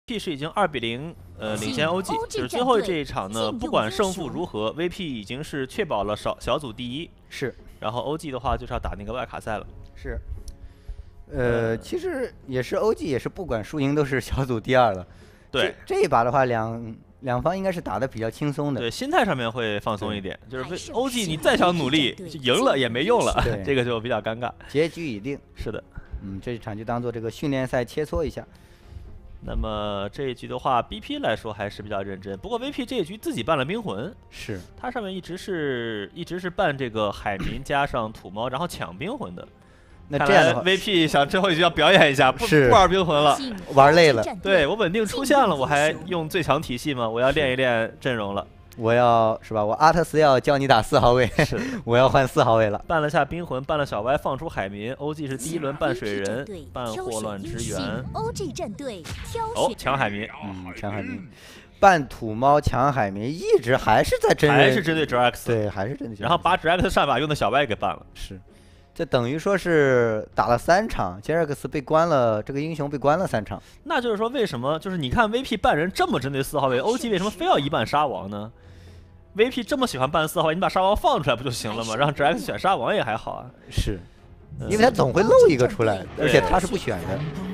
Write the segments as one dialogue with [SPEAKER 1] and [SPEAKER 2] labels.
[SPEAKER 1] VP 是已经2比0领先 OG， 就是最后这一场呢，不管胜负如何，VP 已经是确保了小组第一。
[SPEAKER 2] 是。
[SPEAKER 1] 然后 OG 的话就是要打那个外卡赛了。
[SPEAKER 2] 是。其实也是 OG 也是不管输赢都是小组第2了。
[SPEAKER 1] 对。
[SPEAKER 2] 这一把的话，两方应该是打得比较轻松的。
[SPEAKER 1] 对，心态上面会放松一点。就是 OG 你再想努力，赢了也没用了，这个就比较尴尬。
[SPEAKER 2] 结局已定。
[SPEAKER 1] 是的。
[SPEAKER 2] 这一场就当做这个训练赛切磋一下。
[SPEAKER 1] 那么这一局的话 ，BP 来说还是比较认真。不过 VP 这一局自己办了冰魂，
[SPEAKER 2] 是
[SPEAKER 1] 它上面一直是办这个海民加上土猫，然后抢冰魂的。
[SPEAKER 2] 那这样的话
[SPEAKER 1] ，VP 想最后一局要表演一下，不玩冰魂了，
[SPEAKER 2] 玩累了。
[SPEAKER 1] 对我稳定出现了，我还用最强体系吗？我要练一练阵容了。
[SPEAKER 2] 我要是吧？我阿特斯要教你打4号位，我要换4号位了。
[SPEAKER 1] 办了下冰魂，办了小歪，放出海民。OG 是第1轮办水人，办霍乱之源。哦，抢海民，
[SPEAKER 2] 抢海民。办土猫抢海民，一直还是在针
[SPEAKER 1] 对 Drax，
[SPEAKER 2] 对，还是针对。
[SPEAKER 1] 然后把 Drax 上把用的小歪给办了，
[SPEAKER 2] 是。这等于说是打了3场 ，Jax 被关了，这个英雄被关了3场。
[SPEAKER 1] 那就是说，为什么就是你看 VP 办人这么针对4号位 ，OG 为什么非要一办沙王呢？ VP 这么喜欢办4号位，你把沙王放出来不就行了吗？让 Drax 选沙王也还好啊。
[SPEAKER 2] 是，因为他总会漏一个出来，而且他是不选的。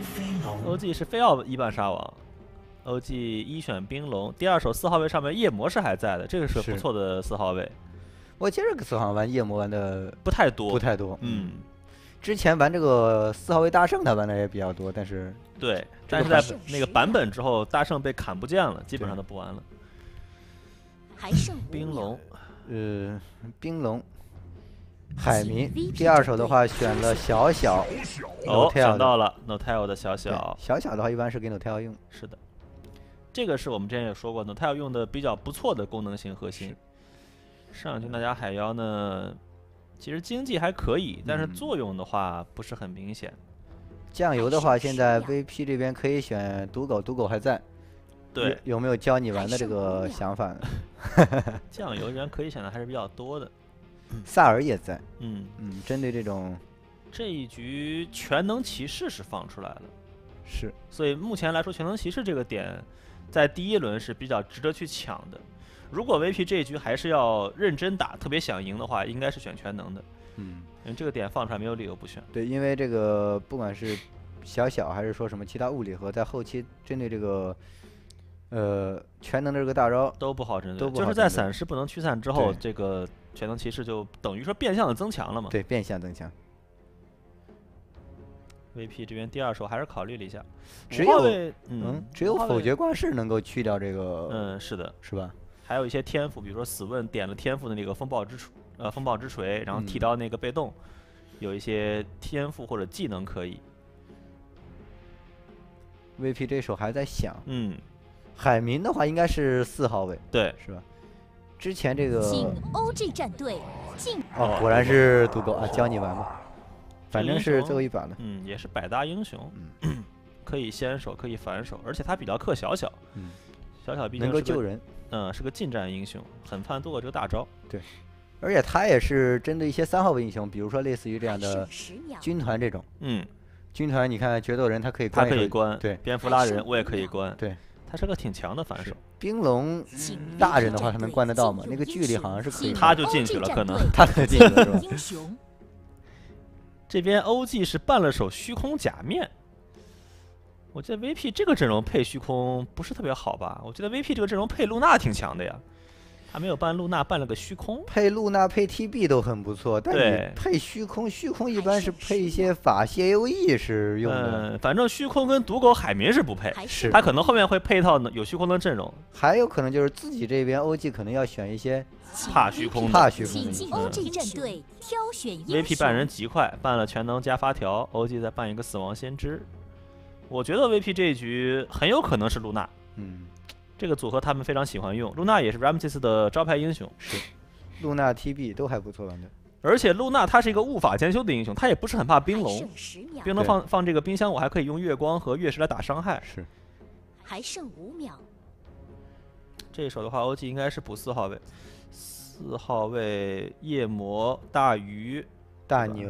[SPEAKER 1] OG 是非要一办沙王 ，OG 1选冰龙，第2手4号位上面夜魔是还在的，这个是不错的4号位。
[SPEAKER 2] 我接着个4号玩夜魔玩的
[SPEAKER 1] 不太多，
[SPEAKER 2] 之前玩这个4号位大圣他玩的也比较多，但是
[SPEAKER 1] 对，但是在那个版本之后，大圣被砍不见了，基本上都不玩了。
[SPEAKER 3] 还剩
[SPEAKER 1] 冰龙，
[SPEAKER 2] 冰龙，海民。第2手的话选了小，
[SPEAKER 1] 哦，选到了 Notel 的小，
[SPEAKER 2] 小的话一般是给 Notel 用。
[SPEAKER 1] 是的，这个是我们之前也说过 ，Notel 用的比较不错的功能性核心。上局那家海妖呢，其实经济还可以，但是作用的话不是很明显。
[SPEAKER 2] 酱油的话，现在 VP 这边可以选赌狗还在。
[SPEAKER 1] 对，
[SPEAKER 2] 有没有教你玩的这个想法呢？
[SPEAKER 1] 酱油人可以选的还是比较多的，
[SPEAKER 2] 萨尔也在。针对
[SPEAKER 1] 这一局全能骑士是放出来了，
[SPEAKER 2] 是，
[SPEAKER 1] 所以目前来说全能骑士这个点在第1轮是比较值得去抢的。如果 VP 这一局还是要认真打，特别想赢的话，应该是选全能的。因为这个点放出来没有理由不选。
[SPEAKER 2] 对，因为这个不管是小还是说什么其他物理和在后期针对这个。全能的这个大招
[SPEAKER 1] 都不好针对，就是在散失不能驱散之后，这个全能骑士就等于说变相的增强了嘛。
[SPEAKER 2] 对，变相增强。
[SPEAKER 1] VP 这边第2手还是考虑了一下，
[SPEAKER 2] 只有否决挂饰能够去掉这个。
[SPEAKER 1] 是的，
[SPEAKER 2] 是吧？
[SPEAKER 1] 还有一些天赋，比如说死问点了天赋的那个风暴之锤，然后剃刀那个被动，有一些天赋或者技能可以。
[SPEAKER 2] VP 这手还在想。海民的话应该是4号位，
[SPEAKER 1] 对，
[SPEAKER 2] 是吧？之前这个
[SPEAKER 3] OG 战队
[SPEAKER 2] 果然是赌狗啊，教你玩吧，反正是最后一把了。
[SPEAKER 1] 也是百搭英雄，可以先手，可以反手，而且他比较克小，小毕竟
[SPEAKER 2] 能够救人，
[SPEAKER 1] 是个近战英雄，很怕躲过这个大招。
[SPEAKER 2] 对，而且他也是针对一些3号位英雄，比如说类似于这样的军团这种，军团你看决斗人他可以关，对，
[SPEAKER 1] 蝙蝠拉人我也可以关，
[SPEAKER 2] 对。
[SPEAKER 1] 他是个挺强的反手。
[SPEAKER 2] 冰龙大人的话，他能关得到吗？那个距离好像是可以。
[SPEAKER 1] 他就进去了，可能
[SPEAKER 2] 他就进去了，是吧？
[SPEAKER 1] 这边 OG 是办了手虚空假面，我觉得 VP 这个阵容配虚空不是特别好吧？我觉得 VP 这个阵容配露娜挺强的呀。他没有办露娜，办了个虚空。
[SPEAKER 2] 配露娜配 TB 都很不错，但你配虚空一般是配一些法系 AOE 是用的。
[SPEAKER 1] 反正虚空跟赌狗海民是不配，
[SPEAKER 2] 是
[SPEAKER 1] 他可能后面会配一套有虚空的阵容。
[SPEAKER 2] 还有可能就是自己这边 OG 可能要选一些
[SPEAKER 1] 怕虚空
[SPEAKER 2] 的。
[SPEAKER 3] OG 战队挑选英雄。
[SPEAKER 1] VP 办人极快，办了全能加发条 ，OG 再办一个死亡先知。我觉得 VP 这一局很有可能是露娜。这个组合他们非常喜欢用，露娜也是 Ramses 的招牌英雄。
[SPEAKER 2] 是，露娜 TB 都还不错玩的。
[SPEAKER 1] 而且露娜她是一个物法兼修的英雄，她也不是很怕冰龙。冰龙放这个冰箱，我还可以用月光和月食来打伤害。
[SPEAKER 2] 是。
[SPEAKER 3] 还剩5秒。
[SPEAKER 1] 这一手的话 ，OG 应该是补4号位，4号位夜魔、大鱼、
[SPEAKER 2] 大牛。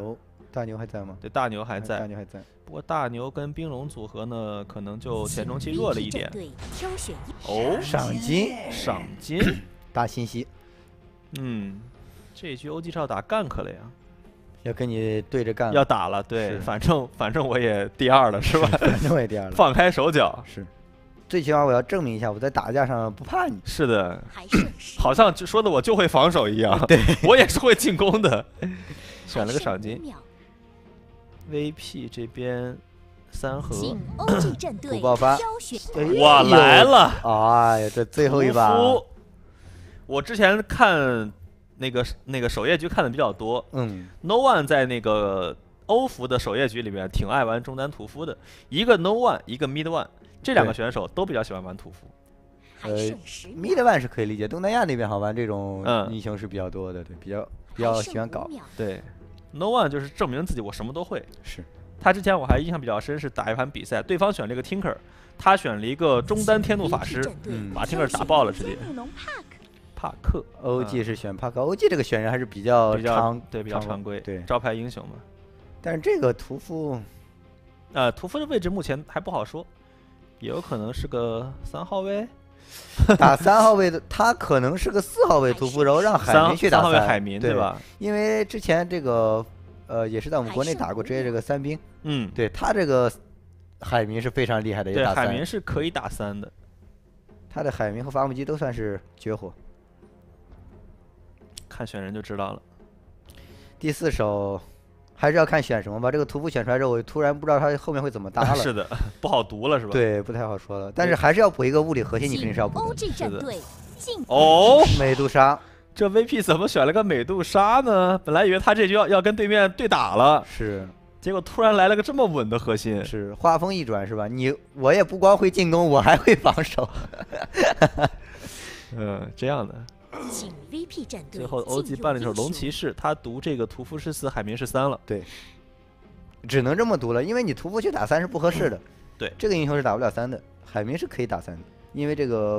[SPEAKER 2] 大牛还在吗？
[SPEAKER 1] 对，大牛还在。
[SPEAKER 2] 大牛还在。
[SPEAKER 1] 不过大牛跟冰龙组合呢，可能就前中期弱了一点。哦，
[SPEAKER 2] 赏金，
[SPEAKER 1] 赏金，
[SPEAKER 2] 大信息。
[SPEAKER 1] 这一局OG是要打gank了呀。
[SPEAKER 2] 要跟你对着干，
[SPEAKER 1] 要打了，对，反正我也第2了，是吧？
[SPEAKER 2] 反正我也第2了，
[SPEAKER 1] 放开手脚
[SPEAKER 2] 是，最起码我要证明一下我在打架上不怕你。
[SPEAKER 1] 是的，好像就说的我就会防守一样，
[SPEAKER 2] 对，
[SPEAKER 1] 我也是会进攻的。选了个赏金 ，VP 这边3盒，
[SPEAKER 2] 古爆发，
[SPEAKER 1] 我来了！
[SPEAKER 2] 哎呀，这最后一把，
[SPEAKER 1] 我之前看。那个首页局看的比较多，No One 在那个欧服的首页局里面挺爱玩中单屠夫的，一个 No One， 一个 Mid One， 这2个选手都比较喜欢玩屠夫。
[SPEAKER 2] Mid One 是可以理解，东南亚那边好玩这种英雄是比较多的，对，比较喜欢搞。
[SPEAKER 1] 对 ，No One 就是证明自己我什么都会。
[SPEAKER 2] 是，
[SPEAKER 1] 他之前我还印象比较深，是打一盘比赛，对方选了一个 Tinker， 他选了一个中单天怒法师，把 Tinker 打爆了，直接。帕克
[SPEAKER 2] ，OG 是选帕克，OG 这个选人还是比较
[SPEAKER 1] 比较常规，
[SPEAKER 2] 对，
[SPEAKER 1] 招牌英雄嘛。
[SPEAKER 2] 但是这个屠夫，
[SPEAKER 1] 屠夫的位置目前还不好说，也有可能是个3号位，
[SPEAKER 2] 打3号位的，他可能是个4号位屠夫，然后让海民去打
[SPEAKER 1] 3号位海民，
[SPEAKER 2] 对
[SPEAKER 1] 吧？
[SPEAKER 2] 因为之前这个也是在我们国内打过职业这个3兵，对他这个海民是非常厉害的，
[SPEAKER 1] 对，海民是可以打3的，
[SPEAKER 2] 他的海民和伐木机都算是绝活。
[SPEAKER 1] 看选人就知道了。
[SPEAKER 2] 第4手还是要看选什么吧。这个屠夫选出来之后，我突然不知道他后面会怎么搭了。
[SPEAKER 1] 是的，不好读了是吧？
[SPEAKER 2] 对，不太好说了。但是还是要补一个物理核心，你肯定是要补的。
[SPEAKER 1] 是的。哦，
[SPEAKER 2] 美杜莎，
[SPEAKER 1] 这 VP 怎么选了个美杜莎呢？本来以为他这局要跟对面对打了，
[SPEAKER 2] 是，
[SPEAKER 1] 结果突然来了个这么稳的核心。
[SPEAKER 2] 是，画风一转是吧？我也不光会进攻，我还会防守。
[SPEAKER 1] 这样的。
[SPEAKER 3] 请 VP 战队
[SPEAKER 1] 最后 OG 办了一手龙骑士，他读这个屠夫是4，海民是3了。
[SPEAKER 2] 对，只能这么读了，因为你屠夫去打3是不合适的。
[SPEAKER 1] 对，
[SPEAKER 2] 这个英雄是打不了3的，海民是可以打3的，因为这个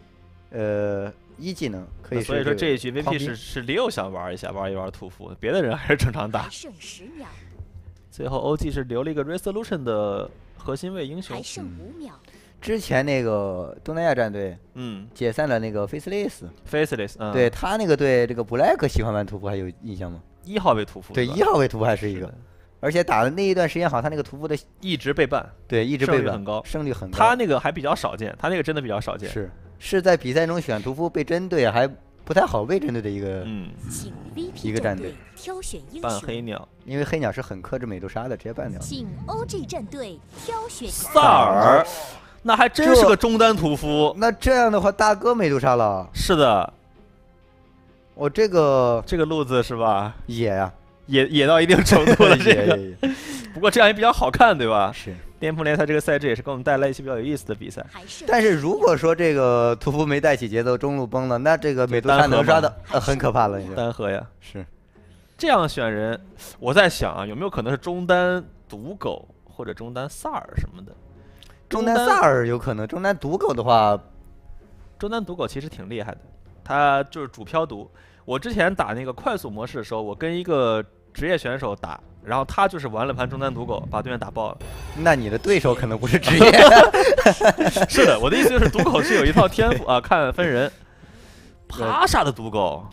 [SPEAKER 2] 1技能可以。
[SPEAKER 1] 所以说这一局 VP 是 Leo 想玩一玩屠夫，别的人还是正常打。最后 OG 是留了一个 Resolution 的核心位英雄。
[SPEAKER 3] 还剩5秒。
[SPEAKER 2] 之前那个东南亚战队，解散了那个
[SPEAKER 1] Faceless，
[SPEAKER 2] 对他那个队，这个 Black 喜欢玩屠夫还有印象吗
[SPEAKER 1] ？1号位屠夫，
[SPEAKER 2] 对，1号位屠夫还是一个，而且打的那一段时间好，他那个屠夫的
[SPEAKER 1] 一直被ban，
[SPEAKER 2] 对，一直被ban，
[SPEAKER 1] 胜率很高。
[SPEAKER 2] 他
[SPEAKER 1] 那个还比较少见，他那个真的比较少见，
[SPEAKER 2] 是在比赛中选屠夫被针对还不太好被针对的一个战队。
[SPEAKER 3] 挑选英雄，
[SPEAKER 1] ban黑鸟，
[SPEAKER 2] 因为黑鸟是很克制美杜莎的，直接ban掉。
[SPEAKER 3] 请 OG 战队挑选
[SPEAKER 1] 萨尔。那还真是个中单屠夫。
[SPEAKER 2] 那这样的话，大哥美杜莎了。
[SPEAKER 1] 是的，
[SPEAKER 2] 我这个
[SPEAKER 1] 路子是吧？
[SPEAKER 2] 野呀，
[SPEAKER 1] 野到一定程度了。这个，不过这样也比较好看，对吧？
[SPEAKER 2] 是。
[SPEAKER 1] 巅峰联赛这个赛制也是给我们带来一些比较有意思的比赛。
[SPEAKER 2] 但是如果说这个屠夫没带起节奏，中路崩了，那这个美杜莎能刷的很可怕了。
[SPEAKER 1] 单核呀，
[SPEAKER 2] 是。
[SPEAKER 1] 这样选人，我在想啊，有没有可能是中单毒狗或者中单萨尔什么的？
[SPEAKER 2] 中单萨尔有可能，中单毒狗的话，
[SPEAKER 1] 中单毒狗其实挺厉害的，他就是主飘毒。我之前打那个快速模式的时候，我跟一个职业选手打，然后他就是玩了盘中单毒狗，把对面打爆了。
[SPEAKER 2] 那你的对手可能不是职业。
[SPEAKER 1] 是的，我的意思就是毒狗是有一套天赋啊，看分人。帕莎的毒狗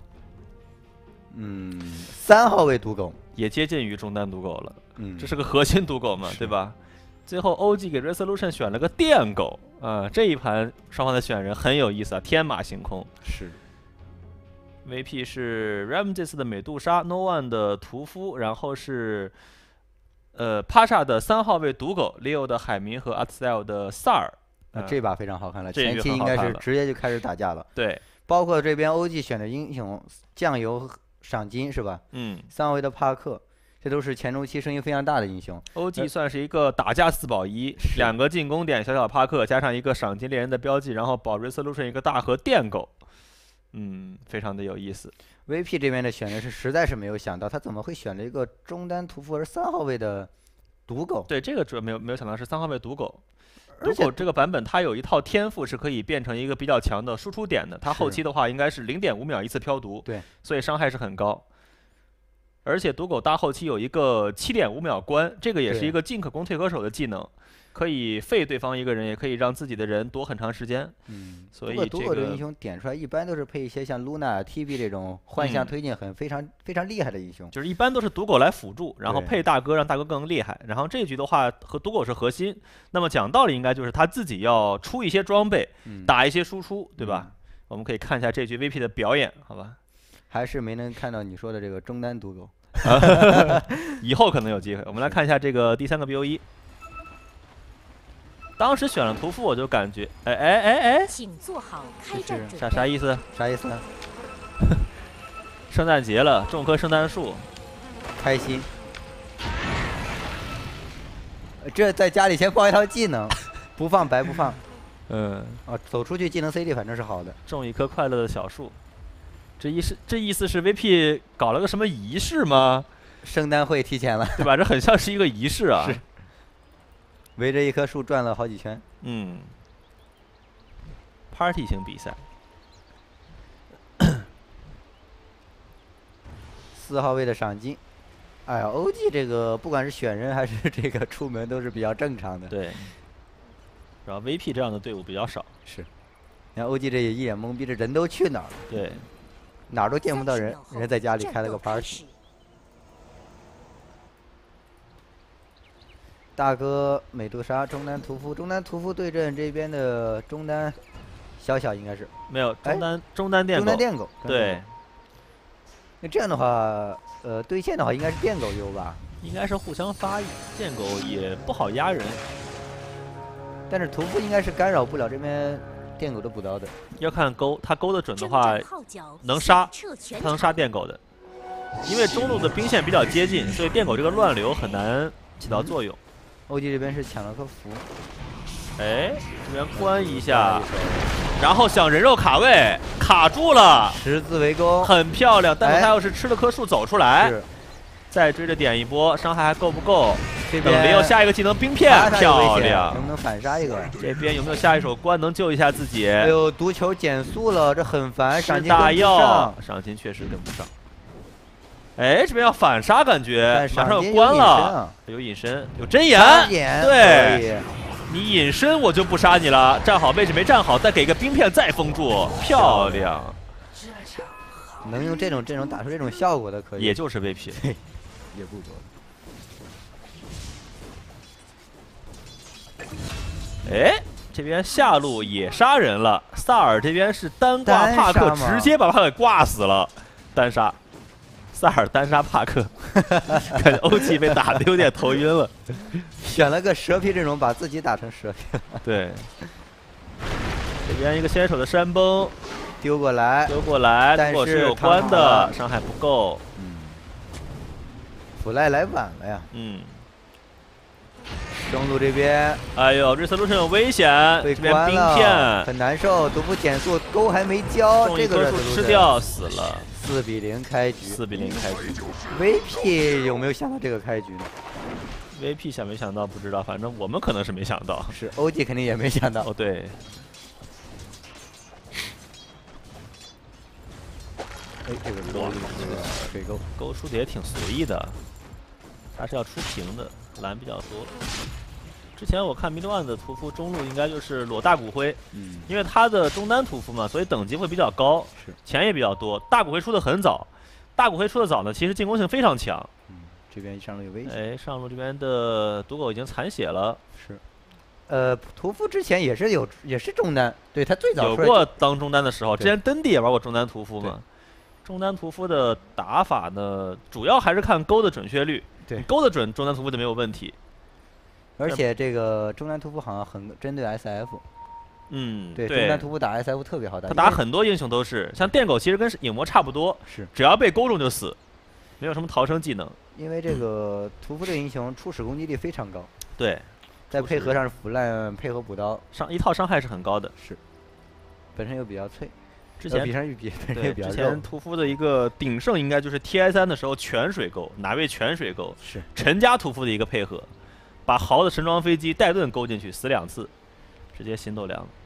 [SPEAKER 2] ，3号位毒狗
[SPEAKER 1] 也接近于中单毒狗了。这是个核心毒狗嘛，对吧？最后 OG 给 Resolution 选了个电狗啊，这一盘双方的选人很有意思啊，天马行空。
[SPEAKER 2] 是
[SPEAKER 1] VP 是 Ramjes 的美杜莎 ，No One 的屠夫，然后是帕莎的3号位毒狗 ，Leo 的海民和 Artstyle 的萨尔。
[SPEAKER 2] 这把非常好看了，前期应该是直接就开始打架了。
[SPEAKER 1] 对，
[SPEAKER 2] 包括这边 OG 选的英雄酱油赏金是吧？3号位的帕克。这都是前中期声音非常大的英雄。
[SPEAKER 1] OG 算是一个打架4保1，2个进攻点，小帕克加上一个赏金猎人的标记，然后保 Resolution 一个大和电狗，非常的有意思。
[SPEAKER 2] VP 这边的选人是实在是没有想到，他怎么会选了一个中单屠夫而3号位的毒狗？
[SPEAKER 1] 对，这个主要没有想到是3号位毒狗。毒狗这个版本它有一套天赋是可以变成一个比较强的输出点的，它后期的话应该是0.5秒一次飘毒，
[SPEAKER 2] 对，
[SPEAKER 1] 所以伤害是很高。 而且毒狗大后期有一个7.5秒关，这个也是一个进可攻退可守的技能，可以废对方一个人，也可以让自己的人躲很长时间。所以
[SPEAKER 2] 毒狗这个英雄点出来一般都是配一些像露娜、TB 这种幻象推进非常厉害的英雄，
[SPEAKER 1] 就是一般都是毒狗来辅助，然后配大哥让大哥更厉害。然后这局的话和毒狗是核心，那么讲道理应该就是他自己要出一些装备，打一些输出，对吧？我们可以看一下这局 VP 的表演，好吧？
[SPEAKER 2] 还是没能看到你说的这个中单毒狗，
[SPEAKER 1] 以后可能有机会。我们来看一下这个第3个 BO1，当时选了屠夫，我就感觉，
[SPEAKER 3] 请做好开战准备。
[SPEAKER 1] 啥意思？
[SPEAKER 2] 啥意思？
[SPEAKER 1] 圣诞节了，种棵圣诞树，
[SPEAKER 2] 开心。这在家里先放一套技能，不放白不放。走出去技能 CD 反正是好的。
[SPEAKER 1] 种一棵快乐的小树，这意思是 VP 搞了个什么仪式吗？
[SPEAKER 2] 圣诞会提前了，
[SPEAKER 1] 对吧？这很像是一个仪式啊。
[SPEAKER 2] 是。围着一棵树转了好几圈。
[SPEAKER 1] party 型比赛。
[SPEAKER 2] 4号位的赏金。哎呀 ，OG 这个不管是选人还是这个出门都是比较正常的。
[SPEAKER 1] 对。然后 VP 这样的队伍比较少。
[SPEAKER 2] 是。你看 OG 这也一脸懵逼，这人都去哪儿了？
[SPEAKER 1] 对。
[SPEAKER 2] 哪儿都见不到人，人在家里开了个 party。大哥美杜莎中单屠夫对阵这边的中单小应该是
[SPEAKER 1] 没有中单电狗。对。
[SPEAKER 2] 那这样的话，对线的话应该是电狗优吧？
[SPEAKER 1] 应该是互相发育，电狗也不好压人。
[SPEAKER 2] 但是屠夫应该是干扰不了这边电狗的补刀的。
[SPEAKER 1] 要看勾，他勾得准的话，能杀，他能杀电狗的。因为中路的兵线比较接近，所以电狗这个乱流很难起到作用。
[SPEAKER 2] OG 这边是抢了颗符，
[SPEAKER 1] 这边关一下，然后想人肉卡位，卡住了，
[SPEAKER 2] 十字围攻，
[SPEAKER 1] 很漂亮。但是他要是吃了棵树走出来，再追着点一波，伤害还够不够？等没有下一个技能冰片，漂亮，
[SPEAKER 2] 能不能反杀一个？
[SPEAKER 1] 这边有没有下一手关能救一下自己？
[SPEAKER 2] 哎呦，毒球减速了，这很烦，赏金
[SPEAKER 1] 大药，赏金确实跟不上。这边要反杀，感觉马上要关了，有隐身，有针眼，对，你隐身我就不杀你了，站好位置没站好，再给个冰片再封住，漂亮。
[SPEAKER 2] 能用这种阵容打出这种效果的可以，
[SPEAKER 1] 也就是 VP，
[SPEAKER 2] 也不多。
[SPEAKER 1] 这边下路也杀人了，萨尔这边是单挂帕克，直接把他给挂死了，单杀。萨尔单杀帕克，感觉OG被打的有点头晕了。
[SPEAKER 2] 选了个蛇皮阵容，把自己打成蛇皮了。
[SPEAKER 1] 对，这边一个先手的山崩，
[SPEAKER 2] 丢过来，
[SPEAKER 1] 如果是有关的，伤害不够。
[SPEAKER 2] 腐赖来晚了呀。中路这边，
[SPEAKER 1] 哎呦 ，resolution 有危险，
[SPEAKER 2] 被
[SPEAKER 1] 这边冰片
[SPEAKER 2] 很难受，毒夫减速，钩还没交，这个
[SPEAKER 1] 吃掉死了。
[SPEAKER 2] 4比0开局
[SPEAKER 1] ，4比0开局。
[SPEAKER 2] VP 有没有想到这个开局呢
[SPEAKER 1] ？VP 想没想到不知道，反正我们可能是没想到。
[SPEAKER 2] 是 OG 肯定也没想到。
[SPEAKER 1] 对。
[SPEAKER 2] 这个水
[SPEAKER 1] 勾出的也挺随意的，他是要出平的，蓝比较多。之前我看 mid1 的屠夫中路应该就是裸大骨灰，因为他的中单屠夫嘛，所以等级会比较高，钱也比较多。大骨灰出的很早，大骨灰出的早呢，其实进攻性非常强。
[SPEAKER 2] 这边上路有危险。
[SPEAKER 1] 上路这边的毒狗已经残血了。
[SPEAKER 2] 是。屠夫之前也是中单，对他最早
[SPEAKER 1] 有过当中单的时候，之前登地也玩过中单屠夫嘛。中单屠夫的打法呢，主要还是看勾的准确率，
[SPEAKER 2] 对，
[SPEAKER 1] 勾的准，中单屠夫就没有问题。
[SPEAKER 2] 而且这个中单屠夫好像很针对 SF， 对，中单屠夫打 SF 特别好打。
[SPEAKER 1] 他打很多英雄都是，像电狗其实跟影魔差不多，只要被勾中就死，没有什么逃生技能。
[SPEAKER 2] 因为这个屠夫这个英雄初始攻击力非常高，
[SPEAKER 1] 对，
[SPEAKER 2] 再配合上腐烂，配合补刀，
[SPEAKER 1] 一套伤害是很高的，
[SPEAKER 2] 是，本身又比较脆。
[SPEAKER 1] 之前之前屠夫的一个鼎盛应该就是 TI3的时候全水钩，哪位全水钩
[SPEAKER 2] 是
[SPEAKER 1] 陈家屠夫的一个配合。把豪的神装飞机带盾勾进去，死2次，直接心都凉了。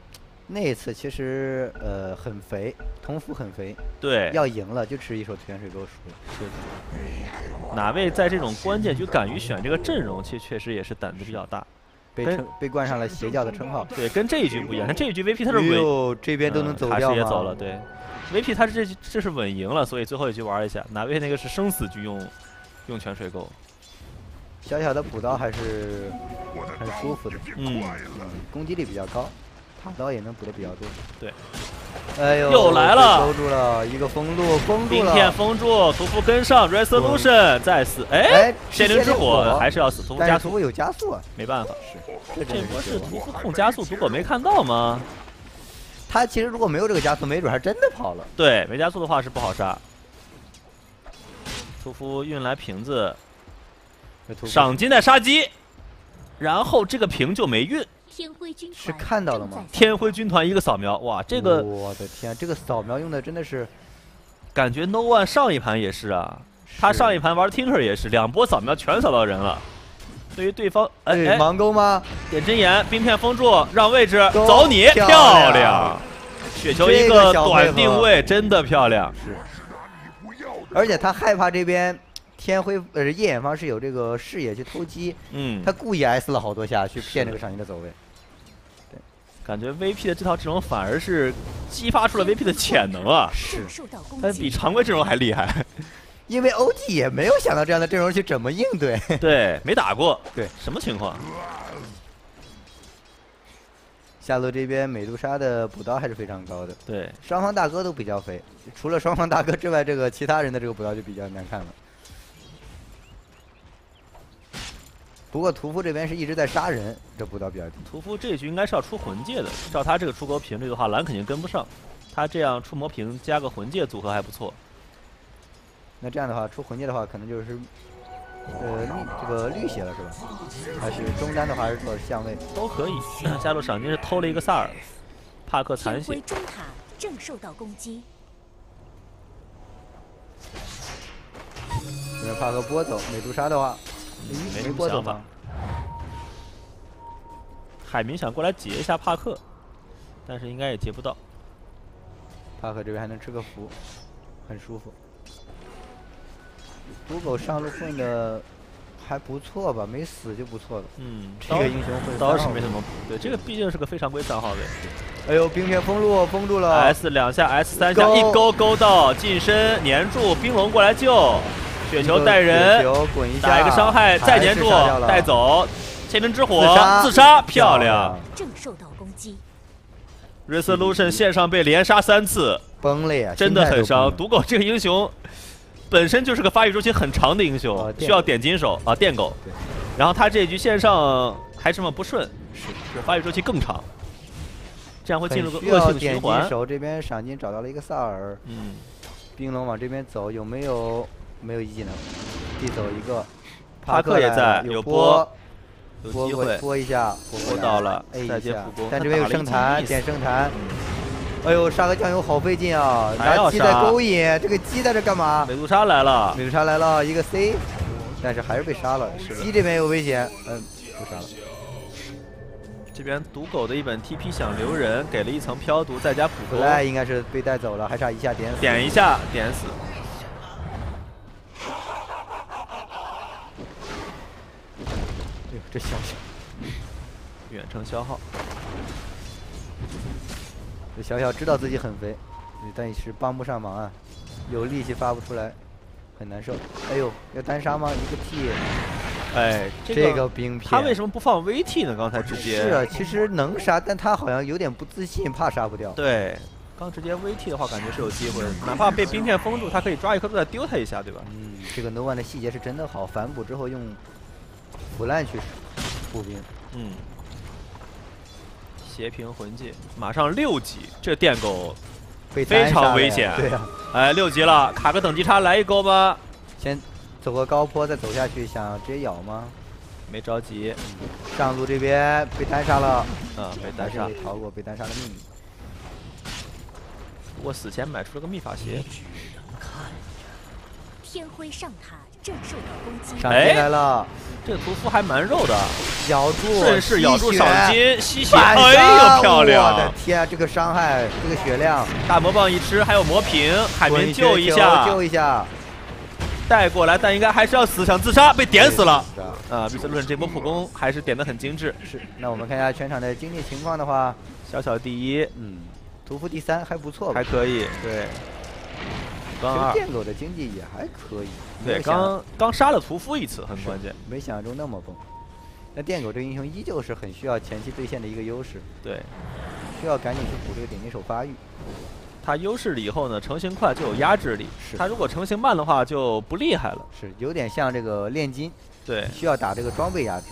[SPEAKER 2] 那一次其实很肥，同服很肥。
[SPEAKER 1] 对，
[SPEAKER 2] 要赢了就吃一手甜水沟输。
[SPEAKER 1] 是的。哪位在这种关键局敢于选这个阵容，其实确实也是胆子比较大。
[SPEAKER 2] 被冠上了邪教的称号。
[SPEAKER 1] 对，跟这一局不一样，看这一局 VP 他是稳，
[SPEAKER 2] 这边都能走掉吗？
[SPEAKER 1] 也走了，对。VP 他这是稳赢了，所以最后一局玩一下。哪位那个是生死局用泉水沟。
[SPEAKER 2] 小小的补刀还是很舒服的，攻击力比较高，塔刀也能补的比较多。
[SPEAKER 1] 对，
[SPEAKER 2] 哎呦，
[SPEAKER 1] 又来了，
[SPEAKER 2] 收住了一个封住，封住了，
[SPEAKER 1] 冰片封住，屠夫跟上 ，resolution 再死，哎，限灵之火还是要死，屠夫加速，
[SPEAKER 2] 屠夫有加速啊，
[SPEAKER 1] 没办法，这不是屠夫控加速，毒狗没看到吗？
[SPEAKER 2] 他其实如果没有这个加速，没准还真的跑了。
[SPEAKER 1] 对，没加速的话是不好杀。屠夫运来瓶子。赏金的杀鸡，然后这个瓶就没运。
[SPEAKER 2] 是看到了吗？
[SPEAKER 1] 天辉军团一个扫描，哇，这个
[SPEAKER 2] 我的天，这个扫描用的真的是，
[SPEAKER 1] 感觉 No One 上一盘也是啊，他上一盘玩 Tinker 也是2波扫描全扫到人了。对于对方，
[SPEAKER 2] 盲钩吗？
[SPEAKER 1] 点真言，冰片封住，让位置，走你，漂亮！雪球一个短定位，真的漂亮。
[SPEAKER 2] 是，而且他害怕这边。天辉夜眼方是有这个视野去偷鸡，他故意 S 了好多下去骗这个赏金的走位。
[SPEAKER 1] 对，感觉 VP 的这套阵容反而是激发出了 VP 的潜能啊，
[SPEAKER 2] 是，
[SPEAKER 1] 但比常规阵容还厉害。
[SPEAKER 2] 因为 OG 也没有想到这样的阵容去怎么应对，
[SPEAKER 1] 对，没打过，
[SPEAKER 2] 对，
[SPEAKER 1] 什么情况？
[SPEAKER 2] 下路这边美杜莎的补刀还是非常高的，
[SPEAKER 1] 对，
[SPEAKER 2] 双方大哥都比较肥，除了双方大哥之外，这个其他人的这个补刀就比较难看了。不过屠夫这边是一直在杀人，这补刀比较低。
[SPEAKER 1] 屠夫这一局应该是要出魂戒的，照他这个出钩频率的话，蓝肯定跟不上。他这样出魔瓶加个魂戒组合还不错。
[SPEAKER 2] 那这样的话，出魂戒的话，可能就是这个绿血了是吧？还是中单的话，还是做相位
[SPEAKER 1] 都可以。下路赏金是偷了一个萨尔，帕克残血。
[SPEAKER 3] 中塔正受到攻击。
[SPEAKER 2] 现在帕克拨走美杜莎的话。
[SPEAKER 1] 没波走吗？海明想过来截一下帕克，但是应该也截不到。
[SPEAKER 2] 帕克这边还能吃个符，很舒服。毒狗上路混的还不错吧，没死就不错了。这个英雄混
[SPEAKER 1] 倒是没什么补，对，这个毕竟是个非常规3号位。
[SPEAKER 2] 哎呦，冰片封路，封住了。
[SPEAKER 1] S 2下 S 3下，一勾到近身粘住，冰龙过来救。雪球带人，打一个伤害，再粘住，带走，千灵之火，自杀，漂亮。
[SPEAKER 3] 正受到攻击。
[SPEAKER 1] Resolution 线上被连杀3次，
[SPEAKER 2] 崩了呀，
[SPEAKER 1] 真的很伤。毒狗这个英雄本身就是个发育周期很长的英雄，需要点金手啊，电狗。然后他这一局线上还这么不顺，是发育周期更长，这样会进入个恶性循环。
[SPEAKER 2] 手这边赏金找到了一个萨尔，冰龙往这边走，有没有？没有一技能，地走一个，
[SPEAKER 1] 帕克也在，有波，有机会
[SPEAKER 2] 波一下，
[SPEAKER 1] 波到了，
[SPEAKER 2] 再接普攻，但这边有圣坛，点圣坛，哎呦，杀个酱油好费劲啊！拿鸡在勾引，这个鸡在这干嘛？
[SPEAKER 1] 美杜莎来了，
[SPEAKER 2] 美杜莎来了，一个 C， 但是还是被杀了。鸡这边有危险，不杀了。
[SPEAKER 1] 这边毒狗的一本 TP 想留人，给了一层飘毒，再加普攻，
[SPEAKER 2] 应该是被带走了，还差一下点死，
[SPEAKER 1] 点一下点死。
[SPEAKER 2] 这小小
[SPEAKER 1] 远程消耗，
[SPEAKER 2] 这小小知道自己很肥，但也是帮不上忙啊，有力气发不出来，很难受。哎呦，要单杀吗？一个 T，
[SPEAKER 1] 哎，
[SPEAKER 2] 这个冰片，
[SPEAKER 1] 他为什么不放 VT 呢？刚才直接
[SPEAKER 2] 是啊，其实能杀，但他好像有点不自信，怕杀不掉。
[SPEAKER 1] 对，刚直接 VT 的话，感觉是有机会的，哪怕被冰片封住，他可以抓一颗再丢他一下，对吧？
[SPEAKER 2] 这个 No One 的细节是真的好，反补之后用腐烂去步兵，
[SPEAKER 1] 斜屏魂技，马上6级，这电狗非常危险。
[SPEAKER 2] 对啊，
[SPEAKER 1] 哎，6级了，卡个等级差，来一勾吧。
[SPEAKER 2] 先走个高坡，再走下去，想直接咬吗？
[SPEAKER 1] 没着急。
[SPEAKER 2] 上路这边被单杀了，
[SPEAKER 1] 被单杀，
[SPEAKER 2] 逃过被单杀的秘密。
[SPEAKER 1] 不过死前买出了个秘法鞋。
[SPEAKER 3] 天辉上塔正受到攻击。
[SPEAKER 2] 赏金来了，
[SPEAKER 1] 这个屠夫还蛮肉的，
[SPEAKER 2] 咬住，
[SPEAKER 1] 顺势咬住赏金，吸血，
[SPEAKER 2] 哎
[SPEAKER 1] 呦漂亮！
[SPEAKER 2] 我的天啊，这个伤害，这个血量，
[SPEAKER 1] 大魔棒一吃，还有魔瓶，海绵救一下，
[SPEAKER 2] 救一下，
[SPEAKER 1] 带过来，但应该还是要死，想自杀，被点死了。啊，比斯论这波普攻还是点得很精致。
[SPEAKER 2] 是，那我们看一下全场的经济情况的话，
[SPEAKER 1] 小第一，
[SPEAKER 2] 屠夫第3，还不错吧？
[SPEAKER 1] 还可以，对。
[SPEAKER 2] 刚2，电狗的经济也还可以。
[SPEAKER 1] 对，刚杀了屠夫一次，很关键。
[SPEAKER 2] 没想象中那么崩。那电狗这个英雄依旧是很需要前期对线的一个优势。
[SPEAKER 1] 对，
[SPEAKER 2] 需要赶紧去补这个点金手发育。
[SPEAKER 1] 他优势了以后呢，成型快就有压制力。
[SPEAKER 2] 是。
[SPEAKER 1] 他如果成型慢的话就不厉害了。
[SPEAKER 2] 是，有点像这个炼金。
[SPEAKER 1] 对，
[SPEAKER 2] 需要打这个装备压制。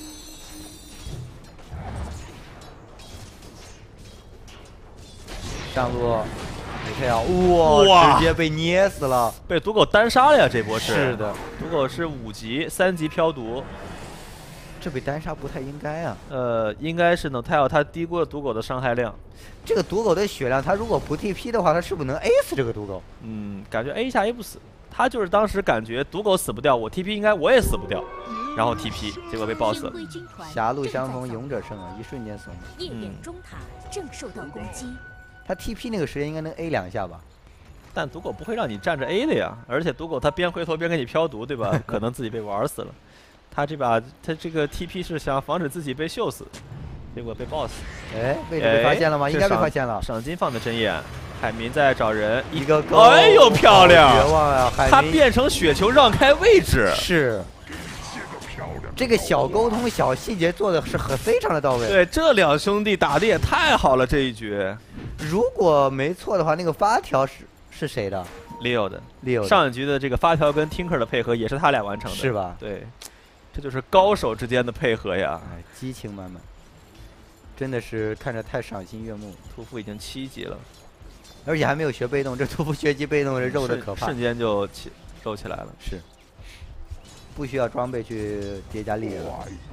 [SPEAKER 2] 上路。哇！直接被捏死了，
[SPEAKER 1] 被毒狗单杀了呀！这波
[SPEAKER 2] 是的，
[SPEAKER 1] 毒狗是5级3级飘毒，
[SPEAKER 2] 这被单杀不太应该啊。
[SPEAKER 1] 应该是呢，他低估了毒狗的伤害量。
[SPEAKER 2] 这个毒狗的血量，他如果不 TP 的话，他是不是能 A 死这个毒狗？
[SPEAKER 1] 感觉 A 一下 A 不死。他就是当时感觉毒狗死不掉，我 TP 应该我也死不掉，然后 TP， 结果被爆死了。
[SPEAKER 2] 狭路相逢勇者胜啊！一瞬间怂。
[SPEAKER 3] 夜眼中塔正受到攻击。
[SPEAKER 2] 他 TP 那个时间应该能 A 2下吧，
[SPEAKER 1] 但毒狗不会让你站着 A 的呀，而且毒狗他边回头边给你飘毒，对吧？可能自己被玩死了。他这个 TP 是想防止自己被秀死，结果被爆死。
[SPEAKER 2] 哎，位置被发现了吗？应该被发现了。
[SPEAKER 1] 赏金放的针眼，海民在找人，
[SPEAKER 2] 一个勾，
[SPEAKER 1] 哎呦漂亮！
[SPEAKER 2] 绝望呀！
[SPEAKER 1] 他变成雪球让开位置，
[SPEAKER 2] 是。这个小沟通、小细节做的是非常的到位。
[SPEAKER 1] 对，这2兄弟打的也太好了，这一局。
[SPEAKER 2] 如果没错的话，那个发条是谁的
[SPEAKER 1] ？Leo 的。
[SPEAKER 2] Leo
[SPEAKER 1] 上一局的这个发条跟 Tinker 的配合也是他俩完成的，
[SPEAKER 2] 是吧？
[SPEAKER 1] 对，这就是高手之间的配合呀！
[SPEAKER 2] 哎，激情满满，真的是看着太赏心悦目。
[SPEAKER 1] 屠夫已经7级了，
[SPEAKER 2] 而且还没有学被动，这屠夫学习被动是肉的可怕，
[SPEAKER 1] 瞬间就肉起来了。
[SPEAKER 2] 是。不需要装备去叠加力量。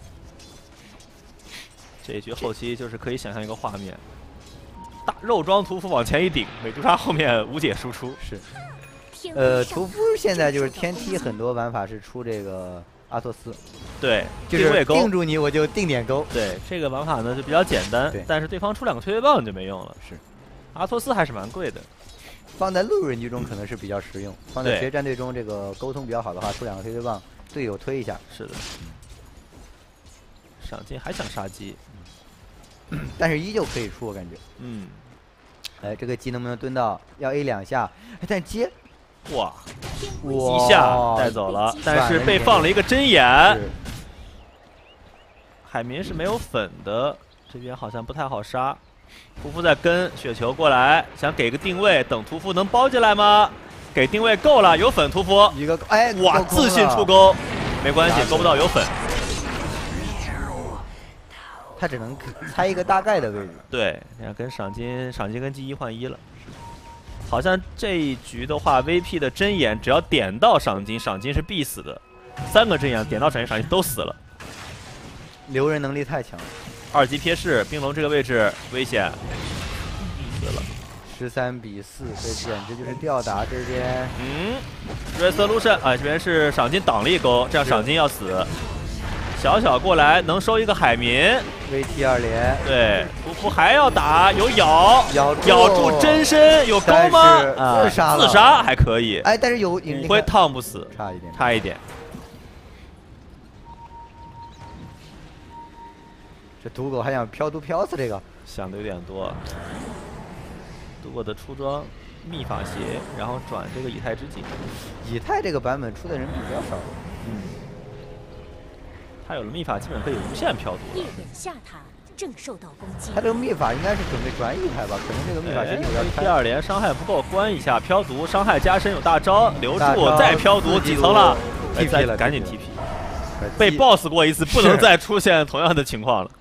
[SPEAKER 1] 这一局后期就是可以想象一个画面：大肉装屠夫往前一顶，美杜莎后面无解输出。
[SPEAKER 2] 是。屠夫现在就是天梯很多玩法是出这个阿托斯。
[SPEAKER 1] 对，
[SPEAKER 2] 就是定住你我就定点勾。
[SPEAKER 1] 对，这个玩法呢就比较简单，但是对方出2个推推棒就没用了。
[SPEAKER 2] 是。
[SPEAKER 1] 阿托斯还是蛮贵的。
[SPEAKER 2] 放在路人局中可能是比较实用，放在决战队中这个沟通比较好的话，出2个推推棒。队友推一下，
[SPEAKER 1] 是的。赏金还想杀鸡，
[SPEAKER 2] 但是依旧可以出，我感觉。哎，这个鸡能不能蹲到？要 A 2下，但接，
[SPEAKER 1] 哇，一下带走了，但是被放了一个针眼。海民是没有粉的，这边好像不太好杀。屠夫在跟雪球过来，想给个定位，等屠夫能包进来吗？给定位够了，有粉屠夫
[SPEAKER 2] 一个哎，
[SPEAKER 1] 哇，自信出钩，没关系，勾不到有粉。
[SPEAKER 2] 他只能猜一个大概的位置。
[SPEAKER 1] 对，然后跟赏金跟记忆换1了。好像这一局的话 ，VP 的针眼只要点到赏金是必死的，3个针眼点到赏金都死了。
[SPEAKER 2] 留人能力太强了。
[SPEAKER 1] 2级瞥视，冰龙这个位置危险，死了。
[SPEAKER 2] 13比4，这简直就是吊打这边。
[SPEAKER 1] Resolution 啊，这边是赏金挡了一勾，这样赏金要死。小过来能收一个海民
[SPEAKER 2] ，VT 2连。
[SPEAKER 1] 对，屠夫还要打，有咬住真身，有勾吗？
[SPEAKER 2] 自
[SPEAKER 1] 杀还可以。
[SPEAKER 2] 哎，但是有
[SPEAKER 1] 5回烫不死，差一点。
[SPEAKER 2] 这毒狗还想飘毒飘死这个，
[SPEAKER 1] 想的有点多。毒狗的出装秘法鞋，然后转这个以太之镜。
[SPEAKER 2] 以太这个版本出的人比较少。
[SPEAKER 1] 他有了秘法，基本可以无限飘毒。
[SPEAKER 3] 夜眼下塔正受到攻击。
[SPEAKER 2] 他这个秘法应该是准备转以太吧？可能这个秘法是一会儿要开。
[SPEAKER 1] 第2连伤害不够，关一下飘毒，伤害加深有大招，留住再飘毒几层了？赶紧 TP。被 BOSS 过一次，不能再出现同样的情况了。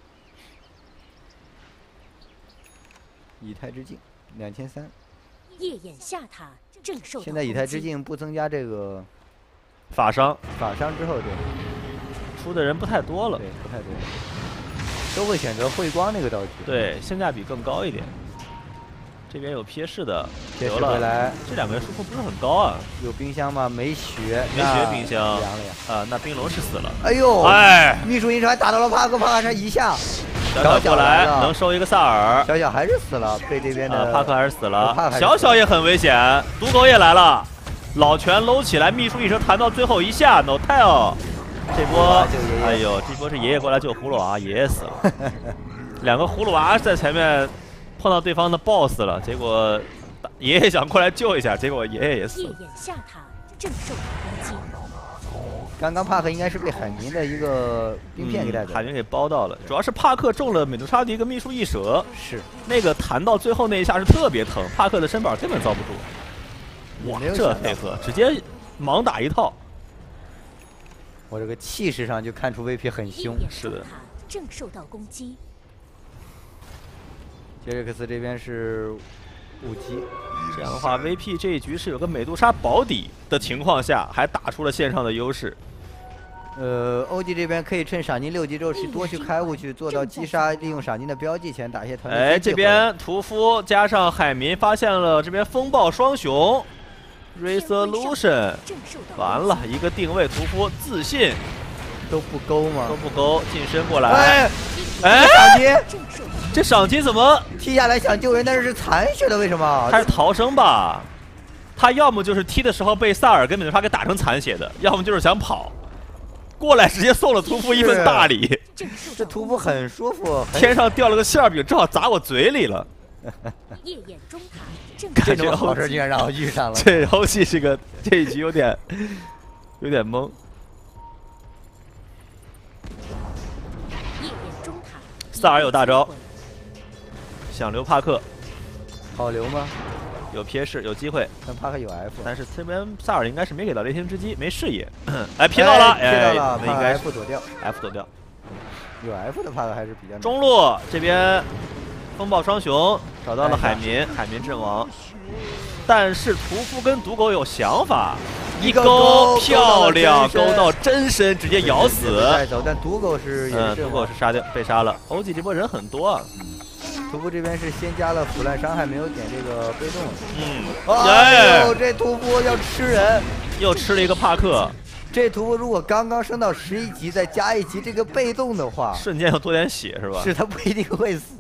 [SPEAKER 2] 以太之镜2300。
[SPEAKER 3] 夜眼下塔正受到攻击。
[SPEAKER 2] 现在以太之镜不增加这个
[SPEAKER 1] 法伤
[SPEAKER 2] 之后，对。
[SPEAKER 1] 出的人不太多了，
[SPEAKER 2] 对，不太多，了，都会选择慧光那个道具，
[SPEAKER 1] 对，性价比更高一点。 这边有撇式的，
[SPEAKER 2] 撇式回来。
[SPEAKER 1] 这两个人输出不是很高啊。
[SPEAKER 2] 有冰箱吗？没血，
[SPEAKER 1] 没血冰箱。
[SPEAKER 2] 凉了呀。
[SPEAKER 1] 啊，那冰龙是死了。
[SPEAKER 2] 哎呦，
[SPEAKER 1] 哎，
[SPEAKER 2] 秘书银船打到了帕克，帕克山一下。
[SPEAKER 1] 小过来能收一个萨尔。
[SPEAKER 2] 小小还是死了，被这边的
[SPEAKER 1] 帕克还是死了。小小也很危险，毒狗也来了，老拳搂起来，秘书一声弹到最后一下 ，no tell。这波，哎呦，这波是爷爷过来救葫芦娃，爷爷死了。两个葫芦娃在前面碰到对方的 BOSS 了，结果爷爷想过来救一下，结果爷爷也死了。
[SPEAKER 3] 夜眼下塔正受到攻击。
[SPEAKER 2] 刚刚帕克应该是被海绵的一个冰片给带走，
[SPEAKER 1] 海绵给包到了。主要是帕克中了美杜莎的一个秘术一蛇，
[SPEAKER 2] 是
[SPEAKER 1] 那个弹到最后那一下是特别疼，帕克的身板根本遭不住。哇，这配合直接盲打一套。
[SPEAKER 2] 我这个气势上就看出 VP 很凶。
[SPEAKER 1] 是的。
[SPEAKER 3] 正受到攻击。
[SPEAKER 2] 杰瑞克斯这边是5级，
[SPEAKER 1] 这样的话 ，VP 这一局是有个美杜莎保底的情况下，还打出了线上的优势。
[SPEAKER 2] OG 这边可以趁赏金6级之后去多去开悟，去做到击杀，利用赏金的标记前打一些团队。
[SPEAKER 1] 哎，这边屠夫加上海民发现了这边风暴双雄 ，Resolution， 完了一个定位，屠夫自信
[SPEAKER 2] 都不勾吗？
[SPEAKER 1] 都不勾，近身过来。
[SPEAKER 2] 哎，赏金。
[SPEAKER 1] 这赏金怎么
[SPEAKER 2] 踢下来想救人，但是是残血的，为什么？
[SPEAKER 1] 他是逃生吧？他要么就是踢的时候被萨尔跟美杜莎给打成残血的，要么就是想跑，过来直接送了屠夫一份大礼。
[SPEAKER 2] 这屠夫很舒服，
[SPEAKER 1] 天上掉了个馅饼，正好砸我嘴里了。
[SPEAKER 3] 夜眼中塔正
[SPEAKER 2] 这种好事竟然让我遇上了。
[SPEAKER 1] 这欧气这一局有点懵。
[SPEAKER 3] 夜眼中塔，
[SPEAKER 1] 萨尔有大招。想留帕克，
[SPEAKER 2] 好留吗？
[SPEAKER 1] 有撇式，有机会。
[SPEAKER 2] 但帕克有 F，
[SPEAKER 1] 但是这边萨尔应该是没给到雷霆之击，没视野。哎，瞥到了，
[SPEAKER 2] 瞥到了，
[SPEAKER 1] 那应该
[SPEAKER 2] F 躲掉
[SPEAKER 1] ，F 躲掉。
[SPEAKER 2] 有 F 的帕克还是比较。
[SPEAKER 1] 中路这边风暴双雄找到了海绵，海绵阵亡。但是屠夫跟毒狗有想法，一勾漂亮，勾到真身，直接咬死。
[SPEAKER 2] 带走，但毒狗是
[SPEAKER 1] 毒狗是被杀了。OG 这波人很多啊。
[SPEAKER 2] 屠夫这边是先加了腐烂伤害，没有点这个被动。
[SPEAKER 1] 哎
[SPEAKER 2] 呦，这屠夫要吃人，
[SPEAKER 1] 又吃了一个帕克。
[SPEAKER 2] 这屠夫如果刚刚升到11级，再加1级这个被动的话，
[SPEAKER 1] 瞬间要多点血是吧？
[SPEAKER 2] 是他不一定会死。